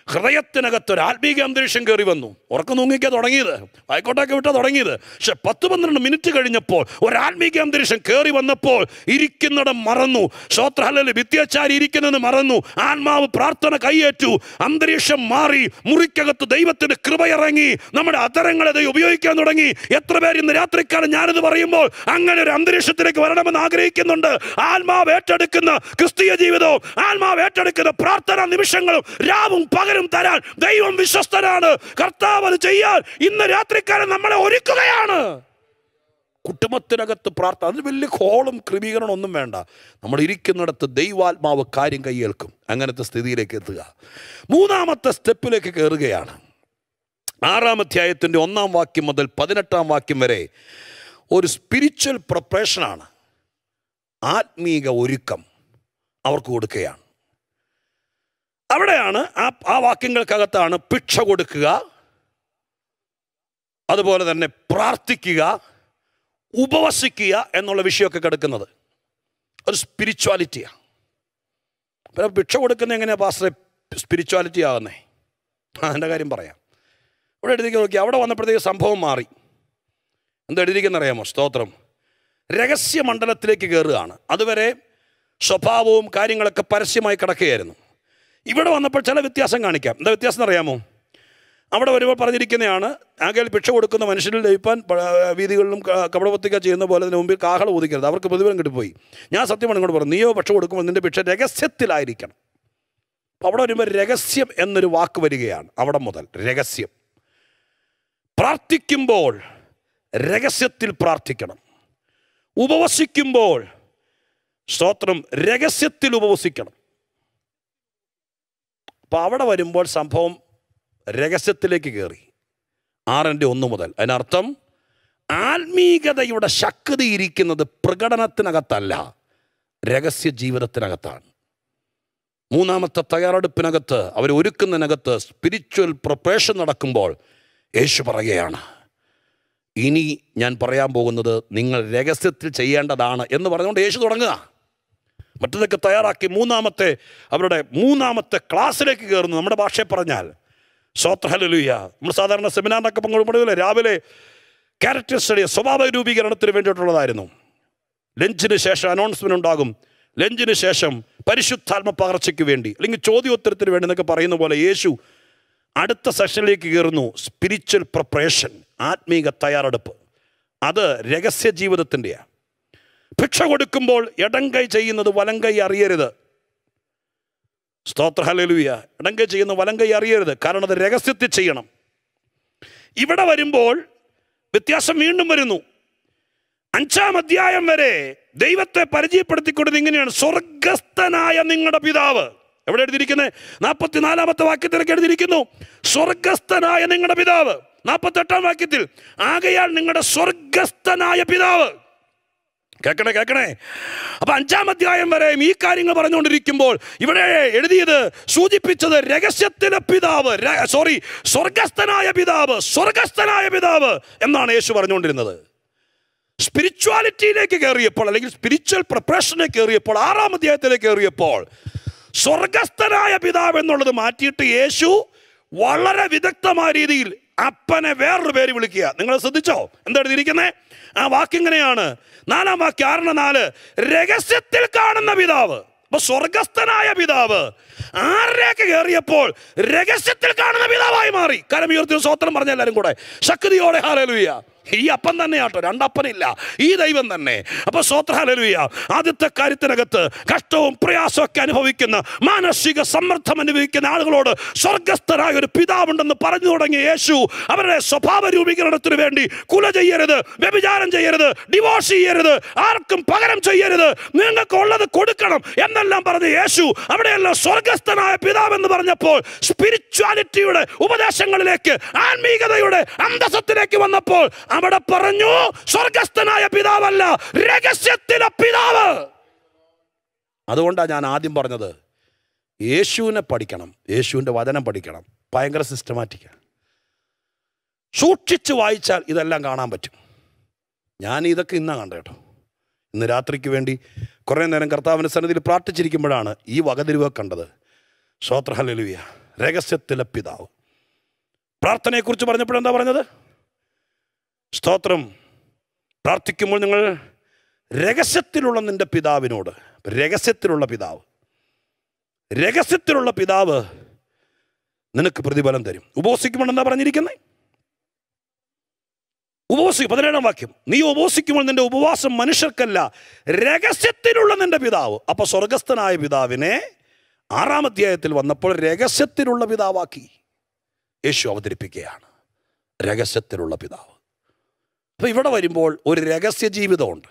[SPEAKER 1] ഹൃദയത്തിനകത്ത് ഒരു ആത്മീക അന്തരീക്ഷം കയറി വന്നു. ഉറക്കം തൂങ്ങിക്കാൻ തുടങ്ങിയത്, ആയിക്കോട്ടൊക്കെ വിട്ടാൽ തുടങ്ങിയത്. പക്ഷെ 10-12 മിനിറ്റ് കഴിഞ്ഞപ്പോൾ ഒരു ആത്മീക അന്തരീക്ഷം കയറി വന്നപ്പോൾ ഇരിക്കുന്നിടം മറന്നു. സ്തോത്രം, വിദ്യാചാരി ഇരിക്കുന്നത് മറന്നു. ആത്മാവ് പ്രാർത്ഥന കൈയേറ്റു. അന്തരീക്ഷം മാറി. മുറിക്കകത്ത് ദൈവത്തിന്റെ കൃപ ഇറങ്ങി. നമ്മുടെ അതരങ്ങളെ ദൈവം ഉപയോഗിക്കാൻ തുടങ്ങി. എത്ര പേര് ഇന്ന് രാത്രിക്കാലം ഞാനിത് പറയുമ്പോൾ അങ്ങനെ ഒരു അന്തരീക്ഷത്തിലേക്ക് വരണമെന്ന് ആഗ്രഹിക്കുന്നുണ്ട്? ആത്മാവ് ഏറ്റെടുക്കുന്ന ക്രിസ്തീയ ജീവിതവും ആത്മാവ് ഏറ്റെടുക്കുന്ന പ്രാർത്ഥനാ നിമിഷങ്ങളും രാവും പകലും തരാൻ ദൈവം വിശ്വസ്തനാണ്. കർത്താവ് അത് ചെയ്യാൻ ഇന്ന് രാത്രിക്കാലം നമ്മളെ ഒരുക്കുകയാണ്. കുടുംബത്തിനകത്ത് പ്രാർത്ഥന, അതിന് വലിയ ഹോളും ക്രമീകരണം ഒന്നും വേണ്ട. നമ്മൾ ഇരിക്കുന്നിടത്ത് ദൈവാത്മാവ് കാര്യം കൈയേൽക്കും. അങ്ങനത്തെ സ്ഥിതിയിലേക്ക് എത്തുക. 3ാമത്തെ സ്റ്റെപ്പിലേക്ക് കയറുകയാണ്. 6-ാം അധ്യായത്തിൻ്റെ 1-ാം വാക്യം മുതൽ 18-ാം വാക്യം വരെ ഒരു സ്പിരിച്വൽ പ്രിപ്പറേഷനാണ്. ആത്മീക ഒരുക്കം അവർക്ക് കൊടുക്കുകയാണ്. അവിടെയാണ് ആ വാക്യങ്ങൾക്കകത്താണ് ഭിക്ഷ കൊടുക്കുക, അതുപോലെ തന്നെ പ്രാർത്ഥിക്കുക, ഉപവസിക്കുക എന്നുള്ള വിഷയമൊക്കെ കിടക്കുന്നത്. ഒരു സ്പിരിച്വാലിറ്റിയാണ്. പിന്നെ ഭിക്ഷ കൊടുക്കുന്നത് എങ്ങനെയാണ് പാസ്റ്ററെ സ്പിരിച്വാലിറ്റി ആകുന്നേ? അതിൻ്റെ കാര്യം പറയാം. ഇവിടെ എഴുതിക്ക് നോക്കി. അവിടെ വന്നപ്പോഴത്തേക്ക് സംഭവം മാറി. എന്താ എഴുതിക്കുന്നറിയാമോ? സ്തോത്രം, രഹസ്യമണ്ഡലത്തിലേക്ക് കയറുകയാണ്. അതുവരെ സ്വഭാവവും കാര്യങ്ങളൊക്കെ പരസ്യമായി കിടക്കുകയായിരുന്നു. ഇവിടെ വന്നപ്പോൾ ചില വ്യത്യാസം കാണിക്കാം. എന്താ വ്യത്യാസം എന്നറിയാമോ? അവിടെ വരുമ്പോൾ പറഞ്ഞിരിക്കുന്നതാണ്, ആകെ ഭിക്ഷ കൊടുക്കുന്ന മനുഷ്യരിൽ ലയിപ്പാൻ വീതികളിലും കപടപത്രിക ചെയ്യുന്ന പോലെ അതിന് മുമ്പിൽ കാഹളം ഊതിക്കരുത്, അവർക്ക് പ്രതിഫലം കിട്ടിപ്പോയി. ഞാൻ സത്യമാണ് ഇങ്ങോട്ട് പറഞ്ഞു, നീയോ ഭിക്ഷ കൊടുക്കുമ്പോൾ നിൻ്റെ ഭിക്ഷ രഹസ്യത്തിലായിരിക്കണം. അപ്പോൾ അവിടെ വരുമ്പോൾ രഹസ്യം എന്നൊരു വാക്ക് വരികയാണ്. അവിടെ മുതൽ രഹസ്യം. പ്രാർത്ഥിക്കുമ്പോൾ രഹസ്യത്തിൽ പ്രാർത്ഥിക്കണം. ഉപവസിക്കുമ്പോൾ സ്തോത്രം രഹസ്യത്തിൽ ഉപവസിക്കണം. അപ്പോൾ അവിടെ വരുമ്പോൾ സംഭവം രഹസ്യത്തിലേക്ക് കയറി. 6-ന്റെ 1 മുതൽ. അതിനർത്ഥം ആത്മീകതയുടെ ശക്തി ഇരിക്കുന്നത് പ്രകടനത്തിനകത്തല്ല, രഹസ്യ ജീവിതത്തിനകത്താണ്. 3ാമത്തെ തയ്യാറെടുപ്പിനകത്ത്, അവർ ഒരുക്കുന്നതിനകത്ത് സ്പിരിച്വൽ പ്രിപ്പറേഷൻ നടക്കുമ്പോൾ യേശു പറയുകയാണ്, ഇനി ഞാൻ പറയാൻ പോകുന്നത് നിങ്ങൾ രഹസ്യത്തിൽ ചെയ്യേണ്ടതാണ് എന്ന് പറഞ്ഞുകൊണ്ട് യേശു തുടങ്ങുക. മറ്റതൊക്കെ തയ്യാറാക്കി അവരുടെ 3ാമത്തെ ക്ലാസ്സിലേക്ക് കയറുന്നു. നമ്മുടെ ഭാഷയിൽ പറഞ്ഞാൽ സ്തോത്രം, ഹല്ലേലൂയ. നമ്മൾ സാധാരണ സെമിനാറിനൊക്കെ പങ്കെടുക്കുമ്പോഴേ രാവിലെ ക്യാരക്ടർ സ്റ്റഡി, സ്വഭാവ രൂപീകരണത്തിന് വേണ്ടിയിട്ടുള്ളതായിരുന്നു. ലഞ്ചിന് ശേഷം അനൗൺസ്മെൻറ്റ് ഉണ്ടാകും. ലഞ്ചിന് ശേഷം പരിശുദ്ധാത്മ പകർച്ചയ്ക്ക് വേണ്ടി അല്ലെങ്കിൽ ചോദ്യോത്തരത്തിന് വേണ്ടി എന്നൊക്കെ പറയുന്ന പോലെ യേശു അടുത്ത സെഷനിലേക്ക് കയറുന്നു. സ്പിരിച്വൽ പ്രിപ്പറേഷൻ, ആത്മീക തയ്യാറെടുപ്പ്. അത് രഹസ്യ ജീവിതത്തിൻ്റെയാണ്. ഭിക്ഷ കൊടുക്കുമ്പോൾ ഇടം കൈ ചെയ്യുന്നത് വലം കൈ അറിയരുത്. സ്തോത്ര, ഹല്ലേലൂയ. ഇടം കൈ ചെയ്യുന്ന വലം കൈ അറിയരുത്, കാരണം അത് രഹസ്യത്തിൽ ചെയ്യണം. ഇവിടെ വരുമ്പോൾ വ്യത്യാസം വീണ്ടും വരുന്നു. 5-ാം അധ്യായം വരെ ദൈവത്തെ പരിചയപ്പെടുത്തിക്കൊണ്ടത് ഇങ്ങനെയാണ്, സ്വർഗസ്ഥനായ നിങ്ങളുടെ പിതാവ്. എവിടെ എഴുതിയിരിക്കുന്നത്? 44-ാമത്തെ വാക്യത്തിലേക്ക് എഴുതിയിരിക്കുന്നു, സ്വർഗസ്ഥനായ നിങ്ങളുടെ പിതാവ്. 48-ാം വാക്യത്തിൽ, ആകയാൽ നിങ്ങളുടെ സ്വർഗസ്ഥനായ പിതാവ്. കേൾക്കണേ. അപ്പൊ 5-ാം അധ്യായം വരെയും ഈ കാര്യങ്ങൾ പറഞ്ഞുകൊണ്ടിരിക്കുമ്പോൾ ഇവിടെ എഴുതിയത്, സൂചിപ്പിച്ചത് രഹസ്യത്തിലെ പിതാവ്, സ്വർഗസ്ഥനായ പിതാവ്, സ്വർഗസ്ഥനായ പിതാവ് എന്നാണ് യേശു പറഞ്ഞുകൊണ്ടിരുന്നത്. സ്പിരിച്വാലിറ്റിയിലേക്ക് കയറിയപ്പോൾ, അല്ലെങ്കിൽ സ്പിരിച്വൽ പ്രിപ്പറേഷനിലേക്ക് കയറിയപ്പോൾ, 6-ാം അധ്യായത്തിലേക്ക് കയറിയപ്പോൾ സ്വർഗസ്ഥനായ പിതാവ് എന്നുള്ളത് മാറ്റിയിട്ട് യേശു വളരെ വിദഗ്ധമായ രീതിയിൽ അപ്പനെ വേറൊരു പേര് വിളിക്കുക. നിങ്ങൾ ശ്രദ്ധിച്ചോ എന്താ എഴുതിയിരിക്കുന്നത്? ആ വാക്യം ഇങ്ങനെയാണ്, 4-ാം വാക്യം, 6-4, രഹസ്യത്തിൽ കാണുന്ന പിതാവ്. അപ്പൊ സ്വർഗസ്ഥനായ പിതാവ് 6-ലേക്ക് കയറിയപ്പോൾ രഹസ്യത്തിൽ കാണുന്ന പിതാവായി മാറി. കരം ഉയർത്തി സ്തോത്രം പറഞ്ഞ എല്ലാവരും കൂടെ ശക്തിയോടെ ഹല്ലേലൂയ. ഈ അപ്പം തന്നെയാട്ടോ, രണ്ടപ്പനില്ല, ഈ ദൈവം തന്നെ. അപ്പൊ സ്തോത്രം, ഹല്ലേലൂയ. ആദ്യത്തെ കാര്യത്തിനകത്ത് കഷ്ടവും പ്രയാസവും ഒക്കെ അനുഭവിക്കുന്ന, മാനസിക സമ്മർദ്ദം അനുഭവിക്കുന്ന ആളുകളോട് സ്വർഗസ്ഥനായ ഒരു പിതാവുണ്ടെന്ന് പറഞ്ഞു തുടങ്ങിയ യേശു അവരുടെ സ്വഭാവ രൂപീകരണത്തിന് വേണ്ടി കുല ചെയ്യരുത്, വ്യഭിചാരം ചെയ്യരുത്, ഡിവോഴ്സ് ചെയ്യരുത്, ആർക്കും പകരം ചെയ്യരുത്, നിങ്ങൾക്ക് ഉള്ളത് കൊടുക്കണം എന്നെല്ലാം പറഞ്ഞ യേശു അവിടെയെല്ലാം സ്വർഗസ്ഥനായ പിതാവെന്ന് പറഞ്ഞപ്പോൾ സ്പിരിച്വാലിറ്റിയുടെ ഉപദേശങ്ങളിലേക്ക്, ആത്മീകതയുടെ അന്തസത്തിലേക്ക് വന്നപ്പോൾ അവിടെ പറഞ്ഞു, സ്വർഗസ്ഥനായ പിതാവല്ല, രഹസ്യത്തിലെ പിതാവ്. അതുകൊണ്ടാണ് ഞാൻ ആദ്യം പറഞ്ഞത്, യേശുവിനെ പഠിക്കണം, യേശുവിൻ്റെ വചനം പഠിക്കണം. ഭയങ്കര സിസ്റ്റമാറ്റിക്കാണ്. സൂക്ഷിച്ച് വായിച്ചാൽ ഇതെല്ലാം കാണാൻ പറ്റും. ഞാൻ ഇതൊക്കെ ഇന്നാണ് കണ്ടത് കേട്ടോ. ഇന്ന് രാത്രിക്ക് വേണ്ടി കുറേ നേരം കർത്താവിൻ്റെ സന്നിധിയിൽ പ്രാർത്ഥിച്ചിരിക്കുമ്പോഴാണ് ഈ വകതിരിവ് കണ്ടത്. സ്തോത്രം, ഹല്ലേലൂയ. രഹസ്യത്തിലെ പിതാവ്. പ്രാർത്ഥനയെക്കുറിച്ച് പറഞ്ഞപ്പോഴെന്താ പറഞ്ഞത്? സ്തോത്രം, പ്രാർത്ഥിക്കുമ്പോൾ നിങ്ങൾ രഹസ്യത്തിലുള്ള നിൻ്റെ പിതാവിനോട്. രഹസ്യത്തിലുള്ള പിതാവ്, രഹസ്യത്തിലുള്ള പിതാവ് നിനക്ക് പ്രതിഫലം തരും. ഉപവസിക്കുമ്പോൾ എന്താ പറഞ്ഞിരിക്കുന്നത്? 17-ാം വാക്യം, നീ ഉപവസിക്കുമ്പോൾ നിന്റെ ഉപവാസം മനുഷ്യർക്കല്ല, രഹസ്യത്തിലുള്ള നിന്റെ പിതാവ്. അപ്പോൾ സ്വർഗസ്ഥനായ പിതാവിനെ 6-ാം അധ്യായത്തിൽ വന്നപ്പോൾ രഹസ്യത്തിലുള്ള പിതാവാക്കി യേശു അവതരിപ്പിക്കുകയാണ്. രഹസ്യത്തിലുള്ള പിതാവ്. അപ്പോൾ ഇവിടെ വരുമ്പോൾ ഒരു രഹസ്യ ജീവിതമുണ്ട്.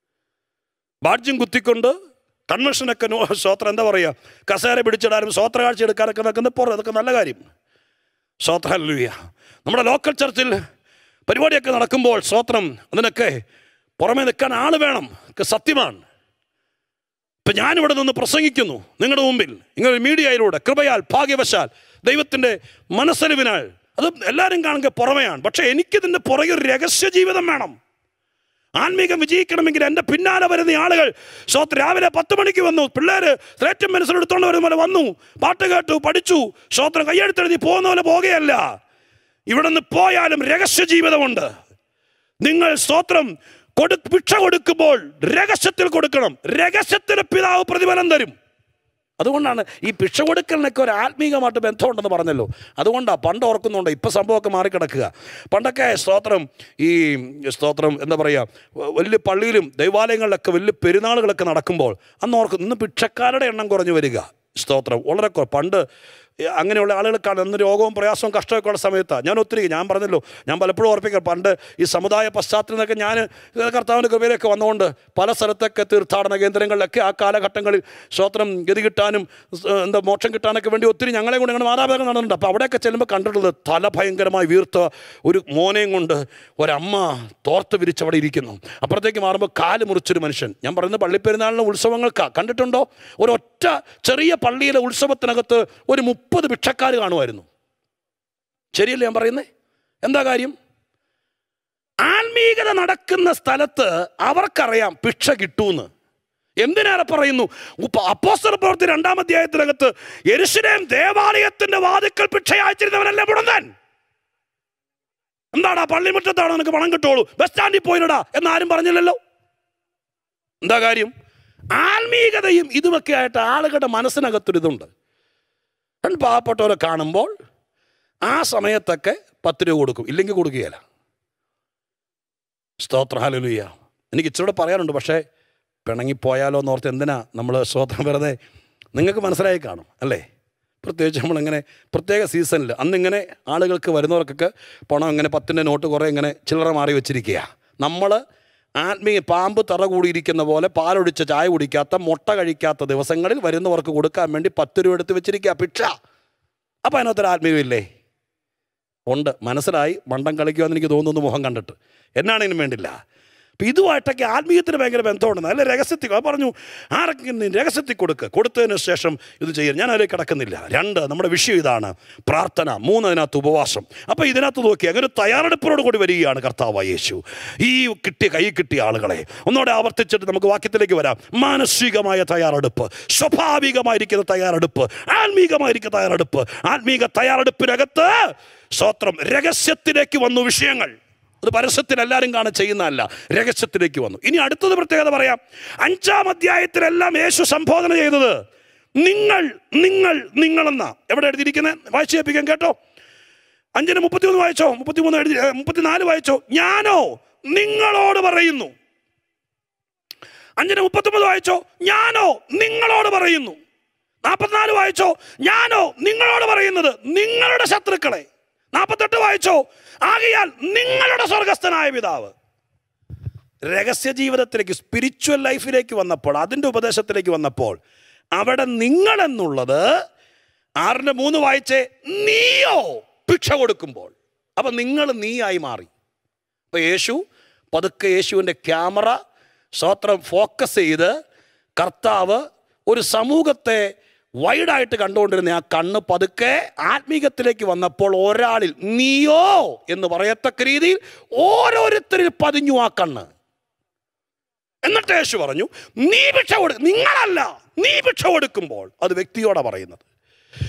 [SPEAKER 1] ബാഡ്ജും കുത്തിക്കൊണ്ട് കൺവെൻഷനൊക്കെ സ്തോത്രം എന്താ പറയുക, കസേര പിടിച്ചിടാനും സ്വോത്ര കാഴ്ച എടുക്കാനൊക്കെ നിൽക്കുന്ന പുറം, അതൊക്കെ നല്ല കാര്യം. സ്തോത്രം, ഹല്ലേലൂയ. നമ്മുടെ ലോക്കൽ ചർച്ചിൽ പരിപാടിയൊക്കെ നടക്കുമ്പോൾ സ്തോത്രം അതിനൊക്കെ പുറമേ നിൽക്കാൻ ആൾ വേണം, സത്യമാണ്. ഇപ്പം ഞാനിവിടെ നിന്ന് പ്രസംഗിക്കുന്നു നിങ്ങളുടെ മുമ്പിൽ, നിങ്ങളുടെ മീഡിയയിലൂടെ കൃപയാൽ ഭാഗ്യവശാൽ ദൈവത്തിൻ്റെ മനസ്സലിവിനാൽ അത് എല്ലാവരും കാണുക പുറമെയാണ്. പക്ഷേ എനിക്കിതിൻ്റെ പുറകെ ഒരു രഹസ്യ ജീവിതം വേണം. ആത്മീകം വിജയിക്കണമെങ്കിൽ എൻ്റെ പിന്നാലെ വരുന്ന ആളുകൾ സ്തോത്രം രാവിലെ 10 മണിക്ക് വന്നു, പിള്ളേർ സ്ലേറ്റും പെൻസിലും എടുത്തുകൊണ്ട് വരുന്ന പോലെ വന്നു, പാട്ട് കേട്ടു, പഠിച്ചു, സ്തോത്രം കയ്യെടുത്തെഴുതി പോകുന്ന പോലെ പോകുകയല്ല. ഇവിടെ നിന്ന് പോയാലും രഹസ്യ ജീവിതമുണ്ട്. നിങ്ങൾ സ്തോത്രം ഭിക്ഷ കൊടുക്കുമ്പോൾ രഹസ്യത്തിൽ കൊടുക്കണം. രഹസ്യത്തിന് പിതാവ് പ്രതിഫലം തരും. അതുകൊണ്ടാണ് ഈ ഭിക്ഷ കൊടുക്കലിനൊക്കെ ഒരു ആത്മീകമായിട്ട് ബന്ധമുണ്ടെന്ന് പറഞ്ഞല്ലോ. അതുകൊണ്ടാണ് പണ്ട് ഓർക്കുന്നുണ്ട്, ഇപ്പം സംഭവമൊക്കെ മാറിക്കിടക്കുക. പണ്ടൊക്കെ സ്തോത്രം ഈ സ്തോത്രം എന്താ പറയുക, വലിയ പള്ളിയിലും ദൈവാലയങ്ങളിലൊക്കെ വലിയ പെരുന്നാളുകളൊക്കെ നടക്കുമ്പോൾ അന്ന് ഓർക്കും, ഇന്ന് ഭിക്ഷക്കാരുടെ എണ്ണം കുറഞ്ഞു വരിക. സ്തോത്രം വളരെ പണ്ട് അങ്ങനെയുള്ള ആളുകൾക്കാണ് അന്ന് രോഗവും പ്രയാസവും കഷ്ടമൊക്കെ ഉള്ള സമയത്താണ്. ഞാൻ പറഞ്ഞല്ലോ, ഞാൻ പലപ്പോഴും ഓർപ്പിക്കാം, പണ്ട് ഈ സമുദായ പശ്ചാത്തലത്തിൽ നിന്നൊക്കെ ഞാൻ കർത്താവിൻ്റെ കൃപയിലൊക്കെ വന്നുകൊണ്ട് പല സ്ഥലത്തൊക്കെ തീർത്ഥാടന കേന്ദ്രങ്ങളിലൊക്കെ ആ കാലഘട്ടങ്ങളിൽ സ്തോത്രം ഗതി കിട്ടാനും എന്താ മോക്ഷം കിട്ടാനൊക്കെ വേണ്ടി ഒത്തിരി ഞങ്ങളെ കൊണ്ട് ഞങ്ങളുടെ മാതാപിതാക്കൾ നടന്നിട്ടുണ്ട്. അപ്പോൾ അവിടെയൊക്കെ ചെല്ലുമ്പോൾ കണ്ടിട്ടുള്ളത് തല ഭയങ്കരമായി വീർത്ത ഒരു മോനെയും കൊണ്ട് ഒരമ്മ തോർത്ത് വിരിച്ച് അവിടെ ഇരിക്കുന്നു. അപ്പുറത്തേക്ക് മാറുമ്പോൾ കാല് മുറിച്ചൊരു മനുഷ്യൻ. ഞാൻ പറയുന്നത് പള്ളിപ്പെരുന്നാളിന് ഉത്സവങ്ങൾക്കാണ്. കണ്ടിട്ടുണ്ടോ? ഒരൊറ്റ ചെറിയ പള്ളിയിലെ ഉത്സവത്തിനകത്ത് ഒരു 30 ഭിക്ഷക്കാർ കാണുമായിരുന്നു. ശരിയല്ലേ ഞാൻ പറയുന്നത്? എന്താ കാര്യം? ആത്മീകത നടക്കുന്ന സ്ഥലത്ത് അവർക്കറിയാം ഭിക്ഷ കിട്ടൂന്ന്. എന്തിനേറെ പറയുന്നു, അപ്പോസ്തല പ്രവൃത്തി 2-ാം അധ്യായത്തിനകത്ത് യെരൂശലേം ദേവാലയത്തിന്റെ വാതിക്കൽ ഭിക്ഷ അയച്ചിരുന്നവനല്ലേ മുടന്തൻ. എന്താടാ പള്ളിമുറ്റത്താണ് നിനക്ക് പണം കിട്ടുള്ളൂ, ബസ് സ്റ്റാൻഡിൽ പോയിടാ എന്നാരും പറഞ്ഞില്ലല്ലോ. എന്താ കാര്യം? ആത്മീകതയും ഇതുമൊക്കെ ആയിട്ട് ആളുകളുടെ മനസ്സിനകത്തൊരിതുണ്ട്. പാവപ്പെട്ടവരെ കാണുമ്പോൾ ആ സമയത്തൊക്കെ 10 രൂപ കൊടുക്കും, ഇല്ലെങ്കിൽ കൊടുക്കുകയില്ല. സ്തോത്രം, ഹല്ലേലൂയ. എനിക്ക് ഇച്ചിരൂടെ പറയാനുണ്ട്, പക്ഷേ പിണങ്ങിപ്പോയാലോ എന്നോർത്ത് എന്തിനാ നമ്മൾ സ്തോത്രം വെറുതെ. നിങ്ങൾക്ക് മനസ്സിലായി കാണും അല്ലേ? പ്രത്യേകിച്ച് നമ്മളിങ്ങനെ പ്രത്യേക സീസണിൽ അന്നിങ്ങനെ ആളുകൾക്ക് വരുന്നവർക്കൊക്കെ പണം ഇങ്ങനെ 10-ൻ്റെ നോട്ട് കുറേ ഇങ്ങനെ ചില്ലറ മാറി വെച്ചിരിക്കുക. നമ്മൾ ആത്മീയ പാമ്പ് തറ കൂടിയിരിക്കുന്ന പോലെ പാലൊടിച്ച ചായ കുടിക്കാത്ത മുട്ട കഴിക്കാത്ത ദിവസങ്ങളിൽ വരുന്നവർക്ക് കൊടുക്കാൻ വേണ്ടി 10 രൂപ എടുത്ത് വെച്ചിരിക്കുക ഭിക്ഷ. അപ്പോൾ അതിനകത്തൊരു ആത്മീയമില്ലേ? ഉണ്ട്. മനസ്സിലായി. മണ്ടം കളിക്കുമെന്ന് എനിക്ക് തോന്നുന്നു മുഖം കണ്ടിട്ട്. എന്നാണെങ്കിലും വേണ്ടില്ല. അപ്പം ഇതുമായിട്ടൊക്കെ ആത്മീയത്തിന് ഭയങ്കര ബന്ധമുണ്ടെന്ന്. അല്ല രഹസ്യത്തിൽ പറഞ്ഞു, ആരെങ്കിലും രഹസ്യത്തിൽ കൊടുത്തതിന് ശേഷം ഇത് ചെയ്യാൻ ഞാൻ അതിലേക്ക് കിടക്കുന്നില്ല. 2 നമ്മുടെ വിഷയം ഇതാണ്, പ്രാർത്ഥന. 3 അതിനകത്ത് ഉപവാസം. അപ്പോൾ ഇതിനകത്ത് നോക്കി അങ്ങനെ ഒരു തയ്യാറെടുപ്പോട് കൂടി വരികയാണ് കർത്താവായ യേശു. ഈ കൈ കിട്ടിയ ആളുകളെ ഒന്നുകൂടെ ആവർത്തിച്ചിട്ട് നമുക്ക് വാക്യത്തിലേക്ക് വരാം. മാനസികമായ തയ്യാറെടുപ്പ്, സ്വാഭാവികമായിരിക്കുന്ന തയ്യാറെടുപ്പ്, ആത്മീകമായിരിക്കുന്ന തയ്യാറെടുപ്പ്. ആത്മീക തയ്യാറെടുപ്പിനകത്ത് സ്തോത്രം രഹസ്യത്തിലേക്ക് വന്നു വിഷയങ്ങൾ. അത് പരസ്യത്തിൽ എല്ലാവരും കാണാൻ ചെയ്യുന്നതല്ല, രഹസ്യത്തിലേക്ക് വന്നു. ഇനി അടുത്തത് പ്രത്യേകത പറയാം. 5-ാം അധ്യായത്തിലെല്ലാം യേശു സംബോധന ചെയ്തത് നിങ്ങൾ നിങ്ങൾ നിങ്ങളെന്നാ. എവിടെ എഴുതിയിരിക്കുന്നത്? വായിച്ചു കേൾപ്പിക്കാൻ കേട്ടോ. 5:33 വായിച്ചോ, 34 വായിച്ചോ. ഞാനോ നിങ്ങളോട് പറയുന്നു. 5:39 വായിച്ചോ. ഞാനോ നിങ്ങളോട് പറയുന്നു. 44 വായിച്ചോ. ഞാനോ നിങ്ങളോട് പറയുന്നത് നിങ്ങളുടെ ശത്രുക്കളെ. 48 വായിച്ചോ. ആകയാൽ നിങ്ങളുടെ സ്വർഗസ്ഥനായ പിതാവ്. രഹസ്യ ജീവിതത്തിലേക്ക്, സ്പിരിച്വൽ ലൈഫിലേക്ക് വന്നപ്പോൾ, അതിൻ്റെ ഉപദേശത്തിലേക്ക് വന്നപ്പോൾ അവിടെ നിങ്ങളെന്നുള്ളത് 6:3 വായിച്ചേ. നീയോ ഭിക്ഷ കൊടുക്കുമ്പോൾ. അപ്പം നിങ്ങൾ നീയായി മാറി. അപ്പോൾ യേശു പതുക്കെ യേശുവിൻ്റെ ക്യാമറ സ്തോത്രം ഫോക്കസ് ചെയ്ത് കർത്താവ് ഒരു സമൂഹത്തെ വൈഡായിട്ട് കണ്ടുകൊണ്ടിരുന്ന ആ കണ്ണ് പതുക്കെ ആത്മീകത്തിലേക്ക് വന്നപ്പോൾ ഒരാളിൽ നീയോ എന്ന് പറയത്തക്ക രീതിയിൽ ഓരോരുത്തരിൽ പതിഞ്ഞു ആ കണ്ണ്. എന്നിട്ട് യേശു പറഞ്ഞു, നീ ഭിക്ഷ നിങ്ങളല്ല, നീ ഭിക്ഷ കൊടുക്കുമ്പോൾ. അത് വ്യക്തിയോടാണ് പറയുന്നത്.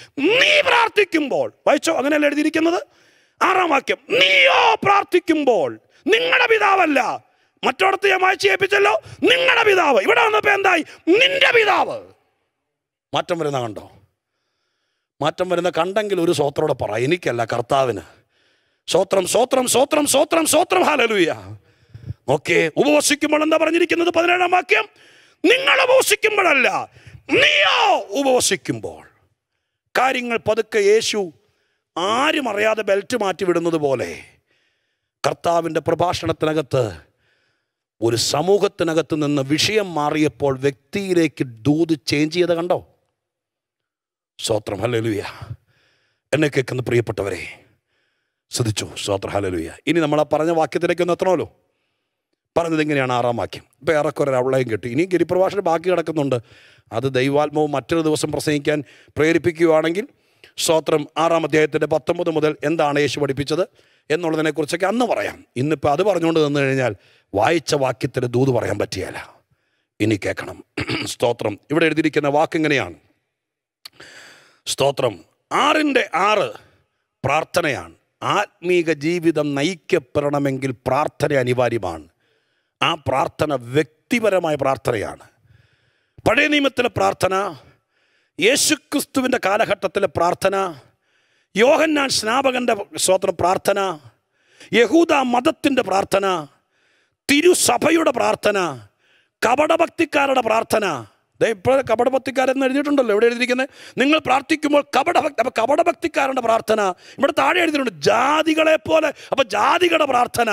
[SPEAKER 1] നീ പ്രാർത്ഥിക്കുമ്പോൾ, വായിച്ചോ, അങ്ങനെയല്ല എഴുതിയിരിക്കുന്നത്. 6-ാം വാക്യം, നീയോ പ്രാർത്ഥിക്കുമ്പോൾ, നിങ്ങളുടെ പിതാവല്ല. മറ്റോടത്ത് ഞാൻ വായിച്ച് ഏൽപ്പിച്ചല്ലോ, നിങ്ങളുടെ പിതാവ്. ഇവിടെ വന്നപ്പോ എന്തായി? നിന്റെ പിതാവ്. മാറ്റം വരുന്ന കണ്ടോ? മാറ്റം വരുന്ന കണ്ടെങ്കിൽ ഒരു സ്വോത്രോടെ പറ, എനിക്കല്ല, കർത്താവിന്. സ്വോത്രം, സ്വോത്രം, സ്വോത്രം, സ്വോത്രം, സ്വോത്രം. ഹല്ലേലൂയ. ഓക്കെ, ഉപവസിക്കുമ്പോൾ എന്താ പറഞ്ഞിരിക്കുന്നത്? 17-ാം വാക്യം, നിങ്ങൾ ഉപവസിക്കുമ്പോഴല്ല, നീയോ ഉപവസിക്കുമ്പോൾ. കാര്യങ്ങൾ പതുക്കെ യേശു ആരും അറിയാതെ ബെൽറ്റ് മാറ്റി വിടുന്നത് പോലെ കർത്താവിൻ്റെ പ്രഭാഷണത്തിനകത്ത് ഒരു സമൂഹത്തിനകത്ത് നിന്ന് വിഷയം മാറിയപ്പോൾ വ്യക്തിയിലേക്ക് ദൂത് ചേഞ്ച് ചെയ്ത് കണ്ടോ? സ്തോത്രം, ഹല്ലേലൂയ. എന്നെ കേൾക്കുന്ന പ്രിയപ്പെട്ടവരെ ശ്രദ്ധിച്ചു. സ്തോത്രം, ഹല്ലേലൂയ. ഇനി നമ്മൾ ആ പറഞ്ഞ വാക്യത്തിലേക്ക് ഒന്ന് എത്തണമല്ലോ. പറഞ്ഞത് എങ്ങനെയാണ്? 6-ാം വാക്യം. ഇപ്പോൾ ഏറെക്കുറെ അവളയും കിട്ടി. ഇനി ഗിരിപ്രഭാഷണം ബാക്കി കിടക്കുന്നുണ്ട്. അത് ദൈവാത്മാവ് മറ്റൊരു ദിവസം പ്രസംഗിക്കാൻ പ്രേരിപ്പിക്കുകയാണെങ്കിൽ സ്തോത്രം 6-ാം അധ്യായത്തിൻ്റെ 19 മുതൽ എന്താണ് യേശു പഠിപ്പിച്ചത് എന്നുള്ളതിനെക്കുറിച്ചൊക്കെ അന്ന് പറയാം. ഇന്നിപ്പോൾ അത് പറഞ്ഞുകൊണ്ട് നിന്ന് കഴിഞ്ഞാൽ വായിച്ച വാക്യത്തിന് ദൂത് പറയാൻ പറ്റിയല്ല. ഇനി കേൾക്കണം. സ്തോത്രം. ഇവിടെ എഴുതിയിരിക്കുന്ന വാക്കെങ്ങനെയാണ്? സ്തോത്രം 6-ന്റെ-6 പ്രാർത്ഥനയാണ്. ആത്മീക ജീവിതം നയിക്കപ്പെടണമെങ്കിൽ പ്രാർത്ഥന അനിവാര്യമാണ്. ആ പ്രാർത്ഥന വ്യക്തിപരമായ പ്രാർത്ഥനയാണ്. പഴയ നിയമത്തിലെ പ്രാർത്ഥന, യേശുക്രിസ്തുവിൻ്റെ കാലഘട്ടത്തിലെ പ്രാർത്ഥന, യോഹന്നാൻ സ്നാപകൻ്റെ സ്തോത്രം പ്രാർത്ഥന, യഹൂദ മതത്തിൻ്റെ പ്രാർത്ഥന, തിരുസഭയുടെ പ്രാർത്ഥന, കപടഭക്തിക്കാരുടെ പ്രാർത്ഥന. ഇപ്പോൾ കപടഭക്തിക്കാരെന്ന് എഴുതിയിട്ടുണ്ടല്ലോ. എവിടെ എഴുതിയിരിക്കുന്നത്? നിങ്ങൾ പ്രാർത്ഥിക്കുമ്പോൾ കപടഭക്തി. അപ്പം കപടഭക്തിക്കാരൻ്റെ പ്രാർത്ഥന ഇവിടെ താഴെ എഴുതിയിട്ടുണ്ട്, ജാതികളെ പോലെ. അപ്പം ജാതികളുടെ പ്രാർത്ഥന.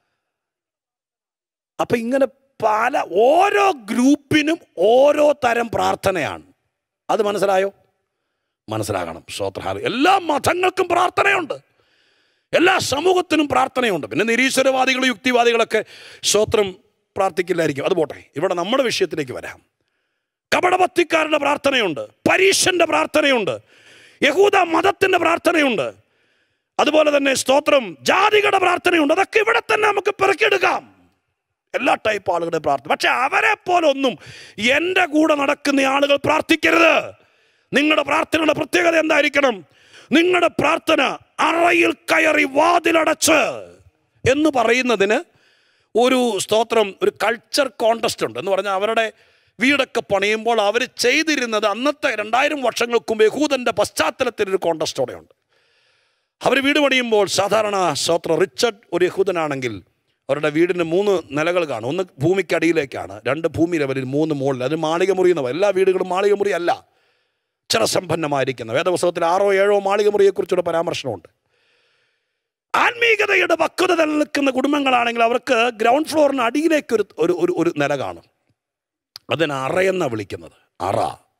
[SPEAKER 1] അപ്പം ഇങ്ങനെ പല ഓരോ ഗ്രൂപ്പിനും ഓരോ തരം പ്രാർത്ഥനയാണ്. അത് മനസ്സിലായോ? മനസ്സിലാകണം. സ്തോത്രം. എല്ലാ മതങ്ങൾക്കും പ്രാർത്ഥനയുണ്ട്, എല്ലാ സമൂഹത്തിനും പ്രാർത്ഥനയുണ്ട്. പിന്നെ നിരീശ്വരവാദികളും യുക്തിവാദികളൊക്കെ സ്തോത്രം പ്രാർത്ഥിക്കില്ലായിരിക്കും. അത് പോട്ടെ, ഇവിടെ നമ്മുടെ വിഷയത്തിലേക്ക് വരാം. കപടഭക്തിക്കാരുടെ പ്രാർത്ഥനയുണ്ട്, പരീശന്റെ പ്രാർത്ഥനയുണ്ട്, യഹൂദ മതത്തിൻ്റെ പ്രാർത്ഥനയുണ്ട്, അതുപോലെ തന്നെ സ്തോത്രം ജാതികളുടെ പ്രാർത്ഥനയുണ്ട്. അതൊക്കെ ഇവിടെ തന്നെ നമുക്ക് പെറുക്കിയെടുക്കാം, എല്ലാ ടൈപ്പ് ആളുകളുടെ പ്രാർത്ഥന. പക്ഷെ അവരെ പോലൊന്നും എൻ്റെ കൂടെ നടക്കുന്ന ആളുകൾ പ്രാർത്ഥിക്കരുത്. നിങ്ങളുടെ പ്രാർത്ഥനയുടെ പ്രത്യേകത എന്തായിരിക്കണം? നിങ്ങളുടെ പ്രാർത്ഥന അറയിൽ കയറി വാതിലടച്ച് എന്ന് പറയുന്നതിന് ഒരു സ്തോത്രം, ഒരു കൾച്ചർ കോണ്ടസ്റ്റ് ഉണ്ട്. എന്ന് പറഞ്ഞാൽ അവരുടെ വീടൊക്കെ പണിയുമ്പോൾ അവർ ചെയ്തിരുന്നത് അന്നത്തെ 2000 വർഷങ്ങൾക്ക് മുമ്പ് യഹൂദൻ്റെ പശ്ചാത്തലത്തിലൊരു കോണ്ടസ്റ്റോടെ ഉണ്ട്. അവർ വീട് പണിയുമ്പോൾ സാധാരണ സ്തോത്രം റിച്ചർഡ് ഒരു യഹൂദനാണെങ്കിൽ അവരുടെ വീടിന് 3 നിലകൾ കാണും. ഒന്ന് ഭൂമിക്കടിയിലേക്കാണ്, 2 ഭൂമി ലെവലിൽ, 3 മുകളിൽ. അത് മാളിക മുറി എന്നവ. എല്ലാ വീടുകളും മാളിക മുറി അല്ല, ചിരസമ്പന്നമായിരിക്കുന്ന. വേദപുസ്തകത്തിൽ 6 or 7 മാളിക മുറിയെക്കുറിച്ചുള്ള പരാമർശനമുണ്ട്. ആത്മീയതയുടെ പക്വത നിലനിൽക്കുന്ന കുടുംബങ്ങളാണെങ്കിൽ അവർക്ക് ഗ്രൗണ്ട് ഫ്ലോറിന് അടിയിലേക്ക് ഒരു നില കാണും. അതിന് അറയെന്നാണ് വിളിക്കുന്നത്. അറ.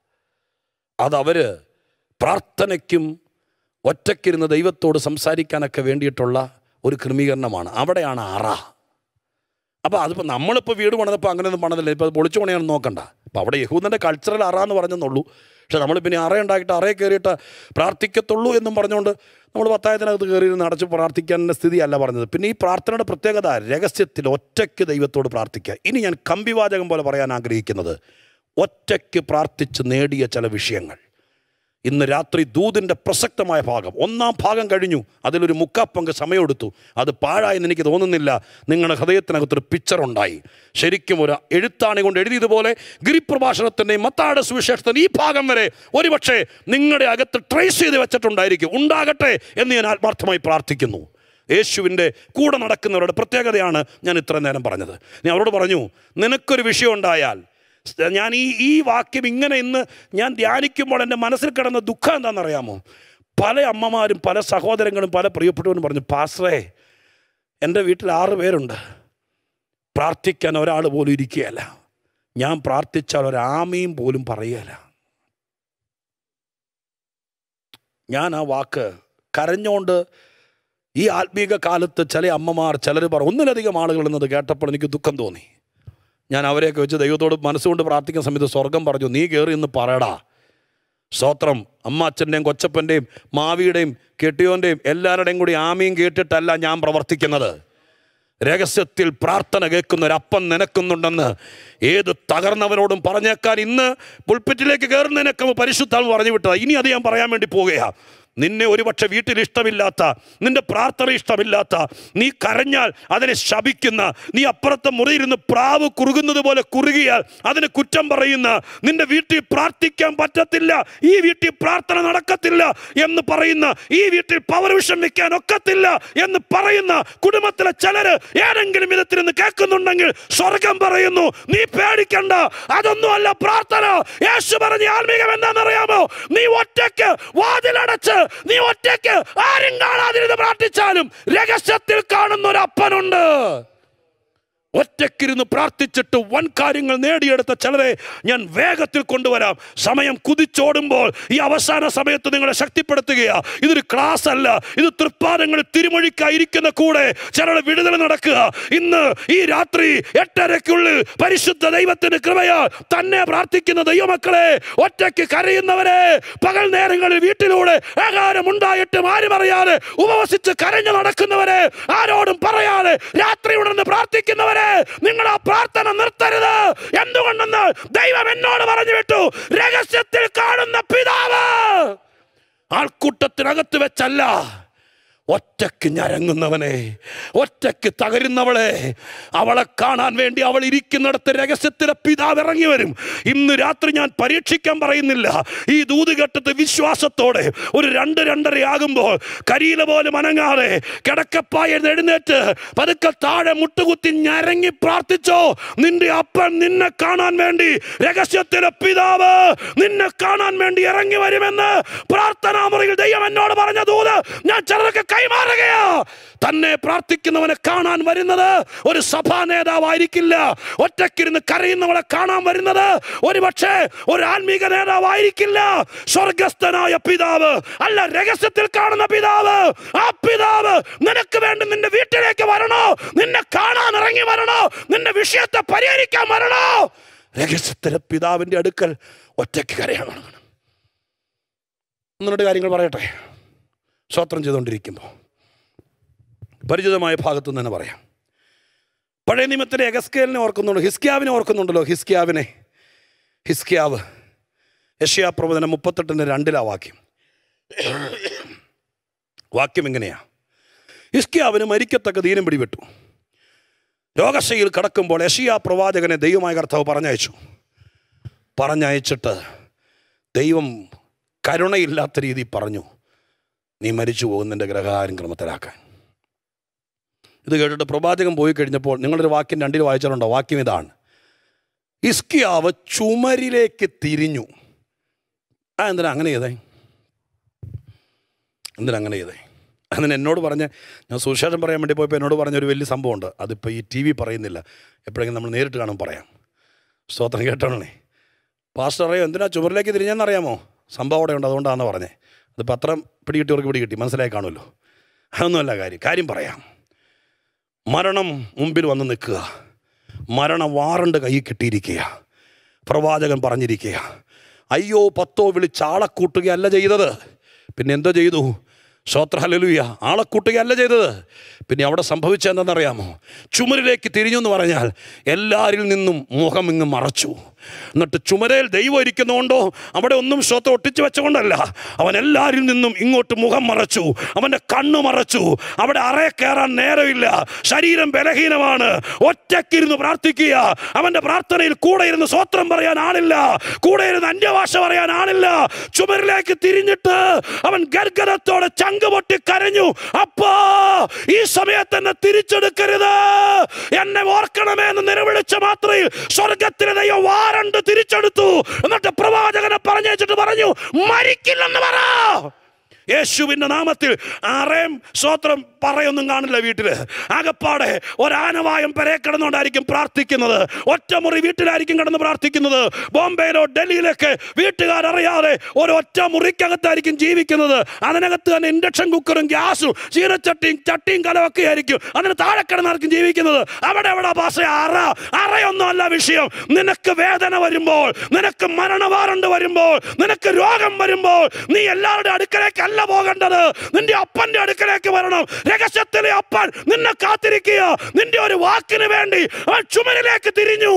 [SPEAKER 1] അതവർ പ്രാർത്ഥനയ്ക്കും ഒറ്റയ്ക്കിരുന്ന് ദൈവത്തോട് സംസാരിക്കാനൊക്കെ വേണ്ടിയിട്ടുള്ള ഒരു ക്രമീകരണമാണ്. അവിടെയാണ് അറ. അപ്പോൾ അതിപ്പോൾ നമ്മളിപ്പോൾ വീട് പണിതപ്പോൾ അങ്ങനെയൊന്നും പണിതില്ല. ഇപ്പോൾ അത് പൊളിച്ചു പണിയാണെന്ന് നോക്കണ്ട. അപ്പോൾ അവിടെ യഹൂദൻ്റെ കൾച്ചറൽ അറ എന്ന് പറഞ്ഞെന്നുള്ളൂ. പക്ഷെ നമ്മൾ പിന്നെ അറ ഉണ്ടാക്കിയിട്ട് അറയെ കയറിയിട്ട് പ്രാർത്ഥിക്കത്തുള്ളൂ എന്നും പറഞ്ഞുകൊണ്ട് നമ്മൾ പത്തായത്തിനകത്ത് കയറിയിരുന്ന് അടച്ച് പ്രാർത്ഥിക്കാനുള്ള സ്ഥിതിയല്ല പറഞ്ഞത്. പിന്നെ ഈ പ്രാർത്ഥനയുടെ പ്രത്യേകത രഹസ്യത്തിൽ ഒറ്റയ്ക്ക് ദൈവത്തോട് പ്രാർത്ഥിക്കുക. ഇനി ഞാൻ കമ്പിവാചകം പോലെ പറയാൻ ആഗ്രഹിക്കുന്നത്, ഒറ്റയ്ക്ക് പ്രാർത്ഥിച്ച് നേടിയ ചില വിഷയങ്ങൾ. ഇന്ന് രാത്രി ദൂതിൻ്റെ പ്രസക്തമായ ഭാഗം 1-ാം ഭാഗം കഴിഞ്ഞു. അതിലൊരു 3/4 പങ്ക് സമയമെടുത്തു. അത് പാഴായെന്ന് എനിക്ക് തോന്നുന്നില്ല. നിങ്ങളുടെ ഹൃദയത്തിനകത്തൊരു പിക്ചറുണ്ടായി. ശരിക്കും ഒരു എഴുത്താണി കൊണ്ട് എഴുതിയതുപോലെ ഗിരിപ്രഭാഷണത്തിൻ്റെയും മത്തായിയുടെ സുവിശേഷത്തിൻ്റെ ഈ ഭാഗം വരെ ഒരുപക്ഷെ നിങ്ങളുടെ അകത്ത് ട്രേസ് ചെയ്ത് വെച്ചിട്ടുണ്ടായിരിക്കും. ഉണ്ടാകട്ടെ എന്ന് ഞാൻ ആത്മാർത്ഥമായി പ്രാർത്ഥിക്കുന്നു. യേശുവിൻ്റെ കൂടെ നടക്കുന്നവരുടെ പ്രത്യേകതയാണ് ഞാൻ ഇത്ര നേരം പറഞ്ഞത്. ഞാൻ അവരോട് പറഞ്ഞു, നിനക്കൊരു വിഷയം ഉണ്ടായാൽ, ഞാൻ ഈ വാക്യം ഇങ്ങനെ ഇന്ന് ഞാൻ ധ്യാനിക്കുമ്പോൾ എൻ്റെ മനസ്സിൽ കിടന്ന ദുഃഖം എന്താണെന്നറിയാമോ? പല അമ്മമാരും പല സഹോദരങ്ങളും പല പ്രിയപ്പെട്ടവരും പറഞ്ഞു, പാസ്റ്ററേ, എൻ്റെ വീട്ടിൽ 6 പേരുണ്ട്, പ്രാർത്ഥിക്കാൻ ഒരാൾ പോലും ഇരിക്കുകയല്ല. ഞാൻ പ്രാർത്ഥിച്ചാൽ ഒരാമയും പോലും പറയുകയില്ല. ഞാൻ ആ വാക്ക് കരഞ്ഞുകൊണ്ട് ഈ ആത്മീക കാലത്ത് ചില അമ്മമാർ ചിലർ ഒന്നിലധികം ആളുകൾ എന്നത് കേട്ടപ്പോൾ എനിക്ക് ദുഃഖം തോന്നി. ഞാൻ അവരെയൊക്കെ വെച്ച് ദൈവത്തോട് മനസ്സുകൊണ്ട് പ്രാർത്ഥിക്കുന്ന സമയത്ത് സ്വർഗം പറഞ്ഞു, നീ കയറി എന്ന് പറയടാ. സ്തോത്രം. അച്ഛൻ്റെയും കൊച്ചപ്പൻ്റെയും മാവിയുടെയും കെട്ടിയോൻ്റെയും എല്ലാവരുടെയും കൂടി ആമയും കേട്ടിട്ടല്ല ഞാൻ പ്രവർത്തിക്കുന്നത്. രഹസ്യത്തിൽ പ്രാർത്ഥന കേൾക്കുന്ന ഒരപ്പൻ നിനക്കുന്നുണ്ടെന്ന് ഏത് തകർന്നവനോടും പറഞ്ഞേക്കാൻ ഇന്ന് പുൾപിറ്റിലേക്ക് കയറുന്നതിനൊക്കെ പരിശുദ്ധാത്മ പറഞ്ഞു വിട്ടതാ. ഇനി അത് ഞാൻ പറയാൻ വേണ്ടി പോകുകയാണ്. നിന്നെ ഒരുപക്ഷെ വീട്ടിൽ ഇഷ്ടമില്ലാത്ത, നിന്റെ പ്രാർത്ഥന ഇഷ്ടമില്ലാത്ത, നീ കരഞ്ഞാൽ അതിനെ ശപിക്കുന്ന, നീ അപ്പുറത്തെ മുറിയിരുന്ന് പ്രാവ് കുറുകുന്നത് പോലെ കുറുകിയാൽ അതിന് കുറ്റം പറയുന്ന, നിന്റെ വീട്ടിൽ പ്രാർത്ഥിക്കാൻ പറ്റത്തില്ല, ഈ വീട്ടിൽ പ്രാർത്ഥന നടക്കത്തില്ല എന്ന് പറയുന്ന, ഈ വീട്ടിൽ പവർവിഷൻ വെക്കാൻ ഒക്കത്തില്ല എന്ന് പറയുന്ന കുടുംബത്തിലെ ചിലര് ഏതെങ്കിലും വിധത്തിൽ നിന്ന് കേൾക്കുന്നുണ്ടെങ്കിൽ സ്വർഗം പറയുന്നു, നീ പേടിക്കണ്ട, അതൊന്നുമല്ല പ്രാർത്ഥന. യേശു പറഞ്ഞ ആത്മീകം എന്താണെന്നറിയാമോ? നീ ഒറ്റയ്ക്ക് വാതിലടച്ച്, നീ ഒറ്റയ്ക്ക് ആരും കാണാതിരുന്ന് പ്രാർത്ഥിച്ചാലും രഹസ്യത്തിൽ കാണുന്ന ഒരു അപ്പനുണ്ട്. ഒറ്റയ്ക്കിരുന്ന് പ്രാർത്ഥിച്ചിട്ട് വൻ കാര്യങ്ങൾ നേടിയെടുത്ത ചിലരെ ഞാൻ വേഗത്തിൽ കൊണ്ടുവരാം. സമയം കുതിച്ചോടുമ്പോൾ ഈ അവസാന സമയത്ത് നിങ്ങളെ ശക്തിപ്പെടുത്തുകയാ. ഇതൊരു ക്ലാസ് അല്ല, ഇത് തൃപ്പാദങ്ങളിൽ തിരുമൊഴിക്കായിരിക്കുന്ന കൂടെ ചിലരുടെ വിടുതൽ നടക്കുക. ഇന്ന് ഈ രാത്രി 8:30-ക്കുള്ളിൽ പരിശുദ്ധ ദൈവത്തിന്റെ കൃപയാൽ തന്നെ പ്രാർത്ഥിക്കുന്ന ദൈവമക്കളെ, ഒറ്റയ്ക്ക് കരയുന്നവരെ, പകൽ നേരങ്ങളിൽ വീട്ടിലൂടെ ആഹാരം ഉണ്ടായിട്ടും ആരും അറിയാതെ ഉപവസിച്ച് കരഞ്ഞു നടക്കുന്നവരെ, ആരോടും പറയാതെ രാത്രി ഉണർന്ന് പ്രാർത്ഥിക്കുന്നവരെ, നിങ്ങൾ ആ പ്രാർത്ഥന നിർത്തരുത്. എന്തുകൊണ്ടെന്ന് ദൈവം എന്നോട് പറഞ്ഞു വിട്ടു. രഹസ്യത്തിൽ കാണുന്ന പിതാവ് ആൾക്കൂട്ടത്തിനകത്ത് വെച്ചല്ല, ഒറ്റയ്ക്ക് ഞരങ്ങുന്നവനെ, ഒറ്റയ്ക്ക് തകരുന്നവളെ, അവളെ കാണാൻ വേണ്ടി അവൾ ഇരിക്കുന്നിടത്ത് രഹസ്യത്തിലെ പിതാവ് ഇറങ്ങി വരും. ഇന്ന് രാത്രി ഞാൻ പരീക്ഷിക്കാൻ പറയുന്നില്ല. ഈ ദൂത് കേട്ടിട്ട് വിശ്വാസത്തോടെ ഒരു 2-2:30 ആകുമ്പോൾ കരിയില പോലും അനങ്ങാതെ കിടക്കപ്പായ എഴുന്നേറ്റ് പതുക്കെ താഴെ മുട്ടുകുത്തി ഞരങ്ങി പ്രാർത്ഥിച്ചോ. നിന്റെ അപ്പൻ നിന്നെ കാണാൻ വേണ്ടി, രഹസ്യത്തിലെ പിതാവ് നിന്നെ കാണാൻ വേണ്ടി ഇറങ്ങി വരുമെന്ന് പ്രാർത്ഥനാ മുറിയിൽ ദൈവം എന്നോട് പറഞ്ഞ ദൂത് ഞാൻ ചിലർക്ക് കൈമാറുകയാ. തന്നെ പ്രാർത്ഥിക്കുന്നവനെ കാണാൻ വരുന്നത് ഒരു സഭാ നേതാവായിരിക്കില്ല. ഒറ്റയ്ക്കിരുന്ന് കരയുന്നവളെ കാണാൻ വരുന്നത് ഒരുപക്ഷെ ഒരു ആത്മീക നേതാവായിരിക്കില്ല. സ്വർഗസ്ഥനായ പിതാവ് അല്ല, രഹസ്യത്തിൽ കാണുന്ന പിതാവ്. ആ പിതാവ് നിനക്ക് വേണ്ടി നിന്റെ വീട്ടിലേക്ക് വരണോ, നിന്നെ കാണാൻ ഇറങ്ങി വരണോ, നിന്റെ വിഷയത്തെ പരിഹരിക്കാൻ വരണോ, രഹസ്യത്തിലെ പിതാവിന്റെ അടുക്കൽ ഒറ്റയ്ക്ക് കരയാൻ തുടങ്ങണം. എന്നിട്ട് കാര്യങ്ങൾ പറയട്ടെ. സ്തോത്രം ചെയ്തുകൊണ്ടിരിക്കുമ്പോൾ പരിചിതമായ ഭാഗത്തു നിന്ന് തന്നെ പറയാം. പഴയ നിയമത്തിലെ എഗസ്കേലിനെ ഓർക്കുന്നുണ്ട്, ഹിസ്കിയാവിനെ ഓർക്കുന്നുണ്ടല്ലോ. ഹിസ്കിയാവ് യെശയ്യാ പ്രവചനം 38:2 വാക്യം ഇങ്ങനെയാ: ഹിസ്കിയാവിന് മരിക്കത്തക്ക ദീനം പിടിപെട്ടു. രോഗശയിൽ കിടക്കുമ്പോൾ യെശയ്യാ പ്രവാചകനെ ദൈവമായ കർത്താവ് പറഞ്ഞയച്ചിട്ട് ദൈവം കരുണയില്ലാത്ത രീതി പറഞ്ഞു, നീ മരിച്ചു പോകുന്നതിൻ്റെ ഗ്രഹകാര്യം ക്രമത്തിലാക്കാൻ. ഇത് കേട്ടിട്ട് പ്രവാചകൻ പോയി കഴിഞ്ഞപ്പോൾ നിങ്ങളൊരു വാക്യം 2 വായിച്ചിട്ടുണ്ടോ? വാക്യം ഇതാണ്: ഹിസ്കിയാവ് ചുമരിലേക്ക് തിരിഞ്ഞു. എന്തിനാ അങ്ങനെ ചെയ്തേ? അതിന് എന്നോട് പറഞ്ഞ, ഞാൻ സുവിശേഷം പറയാൻ വേണ്ടി പോയപ്പോൾ എന്നോട് പറഞ്ഞൊരു വലിയ സംഭവമുണ്ട്. അതിപ്പോൾ ഈ TV പറയുന്നില്ല, എപ്പോഴെങ്കിലും നമ്മൾ നേരിട്ട് കാണും പറയാം. സ്തോത്രം കേട്ടോണേ. പാസ്റ്റർ അറിയോ എന്തിനാ ചുമരിലേക്ക് തിരിഞ്ഞെന്നറിയാമോ? സംഭവം അവിടെ ഉണ്ട്, അതുകൊണ്ടാണെന്ന് പറഞ്ഞേ. അത് പത്രം പിടികിട്ടിയവർക്ക് പിടികിട്ടി, മനസ്സിലായി കാണുമല്ലോ. അതൊന്നുമല്ല കാര്യം പറയാം. മരണം മുമ്പിൽ വന്ന് നിൽക്കുക, മരണ വാറണ്ട് കയ്യിൽ കിട്ടിയിരിക്കുക. പ്രവാചകൻ പറഞ്ഞിരിക്കുക, അയ്യോ 10 വിളിച്ച് ആളെ കൂട്ടുകയല്ല ചെയ്തത്, പിന്നെ എന്തോ ചെയ്തു? സ്തോത്ര ഹല്ലേലൂയ. ആളെ കൂട്ടുകയല്ല ചെയ്തത്. പിന്നെ അവിടെ സംഭവിച്ചത് എന്താണെന്നറിയാമോ? ചുമരിലേക്ക് തിരിഞ്ഞു എന്ന് പറഞ്ഞാൽ എല്ലാവരിൽ നിന്നും മുഖം ഇങ്ങ് മറച്ചു. എന്നിട്ട് ചുമരയിൽ ദൈവം ഇരിക്കുന്നതുകൊണ്ടോ അവിടെ ഒന്നും സ്വത്തം ഒട്ടിച്ചു വെച്ചുകൊണ്ടല്ല, അവൻ എല്ലാവരിൽ നിന്നും ഇങ്ങോട്ട് മുഖം മറച്ചു, അവൻ്റെ കണ്ണ് മറച്ചു. അവിടെ അറയെ കയറാൻ നേരമില്ല, ശരീരം ബലഹീനമാണ്, ഒറ്റയ്ക്കിരുന്ന് പ്രാർത്ഥിക്കുക. അവൻ്റെ പ്രാർത്ഥനയിൽ കൂടെ ഇരുന്ന് സ്വത്രം പറയാൻ ആളില്ല, കൂടെ ഇരുന്ന് അന്യഭാഷ പറയാൻ ആളില്ല. ചുമരിലേക്ക് തിരിഞ്ഞിട്ട് അവൻ ഗർഗനത്തോടെ ചങ്ക് പൊട്ടി കരഞ്ഞു, അപ്പാ ഈ സമയത്ത് എന്നെ തിരിച്ചെടുക്കരുത്, എന്നെ ഓർക്കണമേ എന്ന് നിലവിളിച്ച മാത്രയിൽ സ്വർഗത്തിലെ ദൈവം വാറണ്ട് തിരിച്ചെടുത്തു. എന്നിട്ട് പ്രവാചകനെ പറഞ്ഞേച്ചിട്ട് പറഞ്ഞു, മരിക്കില്ലെന്ന് പറ. യേശുവിൻ്റെ നാമത്തിൽ ആരെയും സ്വത്രം പറയൊന്നും കാണില്ല വീട്ടില്. ആകപ്പാടെ ഒരാനവായം പെരേ കിടന്നുകൊണ്ടായിരിക്കും പ്രാർത്ഥിക്കുന്നത്, ഒറ്റമുറി വീട്ടിലായിരിക്കും കിടന്ന് പ്രാർത്ഥിക്കുന്നത്. ബോംബെയിലോ ഡൽഹിയിലൊക്കെ വീട്ടുകാരറിയാതെ ഒരൊറ്റ മുറിക്കകത്തായിരിക്കും ജീവിക്കുന്നത്. അതിനകത്ത് തന്നെ ഇൻഡക്ഷൻ കുക്കറും ഗ്യാസും ചട്ടിയും കലമൊക്കെ ആയിരിക്കും. അതിന് താഴെ കിടന്നായിരിക്കും ജീവിക്കുന്നത്. അവിടെ ഭാഷ അറയൊന്നും അല്ല വിഷയം. നിനക്ക് വേദന വരുമ്പോൾ, നിനക്ക് മരണവാറണ്ട് വരുമ്പോൾ, നിനക്ക് രോഗം വരുമ്പോൾ, നീ എല്ലാവരുടെ അടുക്കലേക്ക് അല്ല പോകേണ്ടത്. നിന്റെ അപ്പന്റെ അടുക്കലേക്ക് വരണം. രഹസ്യത്തിലെ അപ്പൻ നിന്നെ കാത്തിരിക്കുക. നിന്റെ ഒരു വാക്കിന് വേണ്ടി അവൻ ചുമരിലേക്ക് തിരിഞ്ഞു.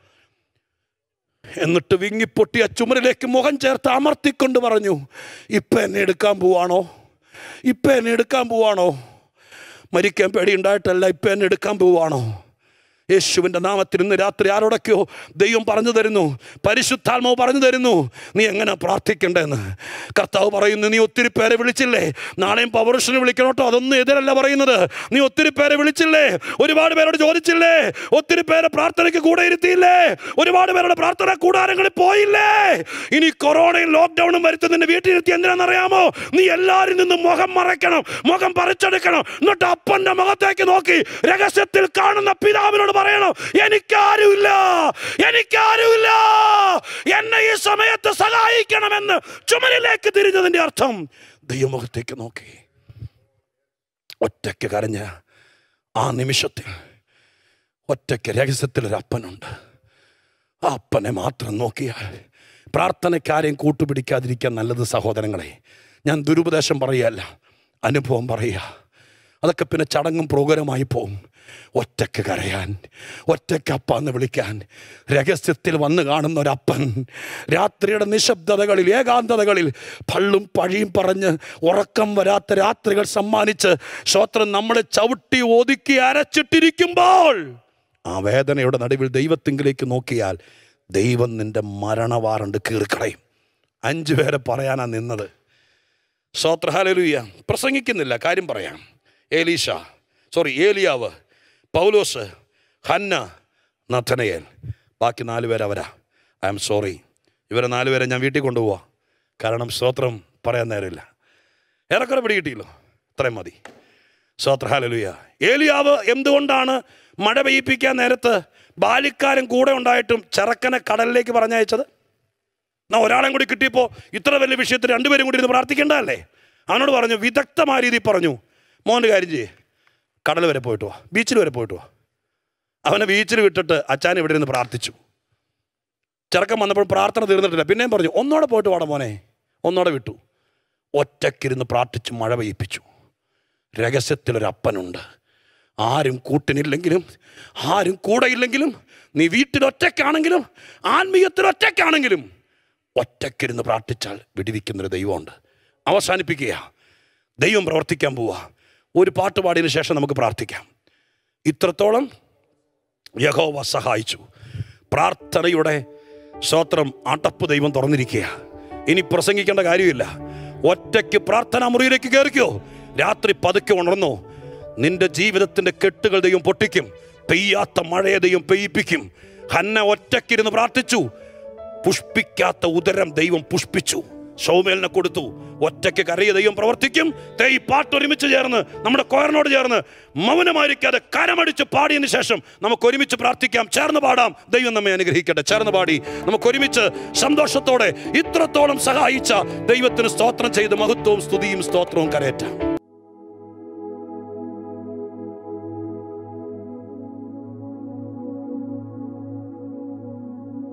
[SPEAKER 1] എന്നിട്ട് വിങ്ങിപ്പൊട്ടിയ ചുമരിലേക്ക് മുഖം ചേർത്ത് അമർത്തിക്കൊണ്ട് പറഞ്ഞു, ഇപ്പം എന്നെ എടുക്കാൻ പോവാണോ? ഇപ്പം എന്നെ എടുക്കാൻ പോവാണോ? മരിക്കാൻ പേടിയുണ്ടായിട്ടല്ല, ഇപ്പം എന്നെ എടുക്കാൻ പോവാണോ? യേശുവിൻ്റെ നാമത്തിൽ ഇന്ന് രാത്രി ആരോടൊക്കെയോ ദൈവം പറഞ്ഞു തരുന്നു, പരിശുദ്ധാത്മാവ് പറഞ്ഞു തരുന്നു, നീ എങ്ങനെ പ്രാർത്ഥിക്കണ്ടെന്ന്. കർത്താവ് പറയുന്നു, നീ ഒത്തിരി പേരെ വിളിച്ചില്ലേ? നാളെയും പവർവിഷന് വിളിക്കണോട്ടോ, അതൊന്നും എതിരല്ല പറയുന്നത്. നീ ഒത്തിരി പേരെ വിളിച്ചില്ലേ? ഒരുപാട് പേരോട് ചോദിച്ചില്ലേ? ഒത്തിരി പേരെ പ്രാർത്ഥനയ്ക്ക് കൂടെ ഇരുത്തിയില്ലേ? ഒരുപാട് പേരുടെ പ്രാർത്ഥന കൂടാരങ്ങളിൽ പോയില്ലേ? ഇനി കൊറോണയും ലോക്ക്ഡൌണും വരുത്തി നിന്റെ വീട്ടിലിരുത്തി എന്തിനാണെന്നറിയാമോ? നീ എല്ലാവരിൽ നിന്നും മുഖം മറയ്ക്കണം, മുഖം പറിച്ചെടുക്കണം. എന്നിട്ട് അപ്പന്റെ മുഖത്തേക്ക് നോക്കി രഹസ്യത്തിൽ കാണുന്ന പിതാവിനോട് പറയണം, എനിക്കാരുമില്ല, എനിക്കാരുമില്ല, എന്നെ ഈ സമയത്ത് സഹായിക്കണമെന്ന് ചുമരിലേക്ക് തിരിഞ്ഞതിന്റെ അർത്ഥം ദൈവമുഖത്തേക്ക് നോക്കി ഒറ്റയ്ക്ക് കരഞ്ഞ ആ നിമിഷത്തിൽ ഒറ്റയ്ക്ക് രഹസ്യത്തിലൊരു അപ്പനുണ്ട്. ആ അപ്പനെ മാത്രം നോക്കിയാൽ പ്രാർത്ഥനയ്ക്കാരെയും കൂട്ടുപിടിക്കാതിരിക്കാൻ നല്ലത്. സഹോദരങ്ങളെ, ഞാൻ ദുരുപദേശം പറയുകയല്ല, അനുഭവം പറയുക. അതൊക്കെ പിന്നെ ചടങ്ങും പ്രോഗ്രാമായി പോവും. ഒറ്റയ്ക്ക് കരയാൻ, ഒറ്റയ്ക്ക് അപ്പാന്ന് വിളിക്കാൻ, രഹസ്യത്തിൽ വന്ന് കാണുന്ന ഒരപ്പൻ രാത്രിയുടെ നിശബ്ദതകളിൽ, ഏകാന്തതകളിൽ പള്ളും പഴിയും പറഞ്ഞ് ഉറക്കം വരാത്ത രാത്രികൾ സമ്മാനിച്ച് ശ്രോത്രം നമ്മളെ ചവിട്ടി ഒതുക്കി അരച്ചിട്ടിരിക്കുമ്പോൾ ആ വേദനയുടെ നടുവിൽ ദൈവത്തിങ്കിലേക്ക് നോക്കിയാൽ ദൈവം നിന്റെ മരണവാറണ്ട് കീറിക്കളയും. 5 പേരെ പറയാനാണ് നിന്നത്. ശ്രോത്ര ഹല്ലേലൂയ. പ്രസംഗിക്കുന്നില്ല, കാര്യം പറയാം. ഏലിയാവ്, പൗലോസ്, ഹന്ന, നഥനയേൽ, ബാക്കി 4 പേര് അവരാ. ഐ എം സോറി, ഇവരെ 4 പേരെ ഞാൻ വീട്ടിൽ കൊണ്ടുപോവാം. കാരണം സ്തോത്രം പറയാൻ നേരമില്ല. ഏറെക്കുറെ പിടികിട്ടിയല്ലോ, ഇത്രയും മതി. സ്തോത്ര ഹല്ലേലൂയ. ഏലിയാവ് എന്തുകൊണ്ടാണ് മഴ പെയ്യിപ്പിക്കാൻ നേരത്ത് ബാലിക്കാരൻ കൂടെ ഉണ്ടായിട്ടും ചെറുക്കനെ കടലിലേക്ക് പറഞ്ഞയച്ചത്? എന്നാൽ ഒരാളെയും കൂടി കിട്ടിയപ്പോൾ ഇത്ര വലിയ വിഷയത്തിൽ 2 പേരും കൂടി ഇരുന്ന് പ്രാർത്ഥിക്കേണ്ടതല്ലേ? അവനോട് പറഞ്ഞു, വിദഗ്ധമായ രീതിയിൽ പറഞ്ഞു, മോൻ്റെ കാര്യം ചെയ്യേ, കടൽ വരെ പോയിട്ട് വാ, ബീച്ചിൽ വരെ പോയിട്ട് വാ. അവനെ ബീച്ചിൽ വിട്ടിട്ട് അച്ഛൻ ഇവിടെ ഇരുന്ന് പ്രാർത്ഥിച്ചു. ചെറുക്കൻ വന്നപ്പോൾ പ്രാർത്ഥന തീർന്നിട്ടില്ല. പിന്നെയും പറഞ്ഞു, ഒന്നോടെ പോയിട്ട് വാടാ മോനെ. ഒന്നോടെ വിട്ടു. ഒറ്റയ്ക്കിരുന്ന് പ്രാർത്ഥിച്ച് മഴ പെയ്യിപ്പിച്ചു. രഹസ്യത്തിലൊരപ്പനുണ്ട്. ആരും കൂട്ടിനില്ലെങ്കിലും, ആരും കൂടെ ഇല്ലെങ്കിലും, നീ വീട്ടിൽ ഒറ്റയ്ക്കാണെങ്കിലും, ആത്മീയത്തിൽ ഒറ്റയ്ക്കാണെങ്കിലും, ഒറ്റയ്ക്കിരുന്ന് പ്രാർത്ഥിച്ചാൽ വിടിവിക്കുന്നൊരു ദൈവമുണ്ട്. അവസാനിപ്പിക്കുക, ദൈവം പ്രവർത്തിക്കാൻ പോവുക. ഒരു പാട്ട് പാടിയതിന് ശേഷം നമുക്ക് പ്രാർത്ഥിക്കാം. ഇത്രത്തോളം യഹോവ സഹായിച്ചു. പ്രാർത്ഥനയുടെ സ്തോത്രം അടപ്പ് ദൈവം തുറന്നിരിക്കുക. ഇനി പ്രസംഗിക്കേണ്ട കാര്യമില്ല. ഒറ്റയ്ക്ക് പ്രാർത്ഥനാ മുറിയിലേക്ക് കയറിക്കോ. രാത്രി പതുക്കെ ഉണർന്നോ. നിന്റെ ജീവിതത്തിൻ്റെ കെട്ടുകൾ ദൈവം പൊട്ടിക്കും. പെയ്യാത്ത മഴയെ ദൈവം പെയ്യിപ്പിക്കും. ഹന്ന ഒറ്റയ്ക്കിരുന്ന് പ്രാർത്ഥിച്ചു. പുഷ്പിക്കാത്ത ഉദരം ദൈവം പുഷ്പിച്ചു. ശൗമേലിനെ കൊടുത്തു. ഒറ്റയ്ക്ക് കരയ ദൈവം പ്രവർത്തിക്കും. ഈ പാട്ട് ഒരുമിച്ച് ചേർന്ന് നമ്മുടെ കോയറിനോട് ചേർന്ന് മൗനമായിരിക്കാതെ കരമടിച്ച് പാടിയതിന് ശേഷം നമുക്ക് ഒരുമിച്ച് പ്രാർത്ഥിക്കാം. ചേർന്ന് പാടാം. ദൈവം നമ്മെ അനുഗ്രഹിക്കട്ടെ. ചേർന്ന് പാടി നമുക്ക് ഒരുമിച്ച് സന്തോഷത്തോടെ ഇത്രത്തോളം സഹായിച്ച ദൈവത്തിന് സ്തോത്രം ചെയ്ത് മഹത്വവും സ്തുതിയും സ്തോത്രവും കരയറ്റാം.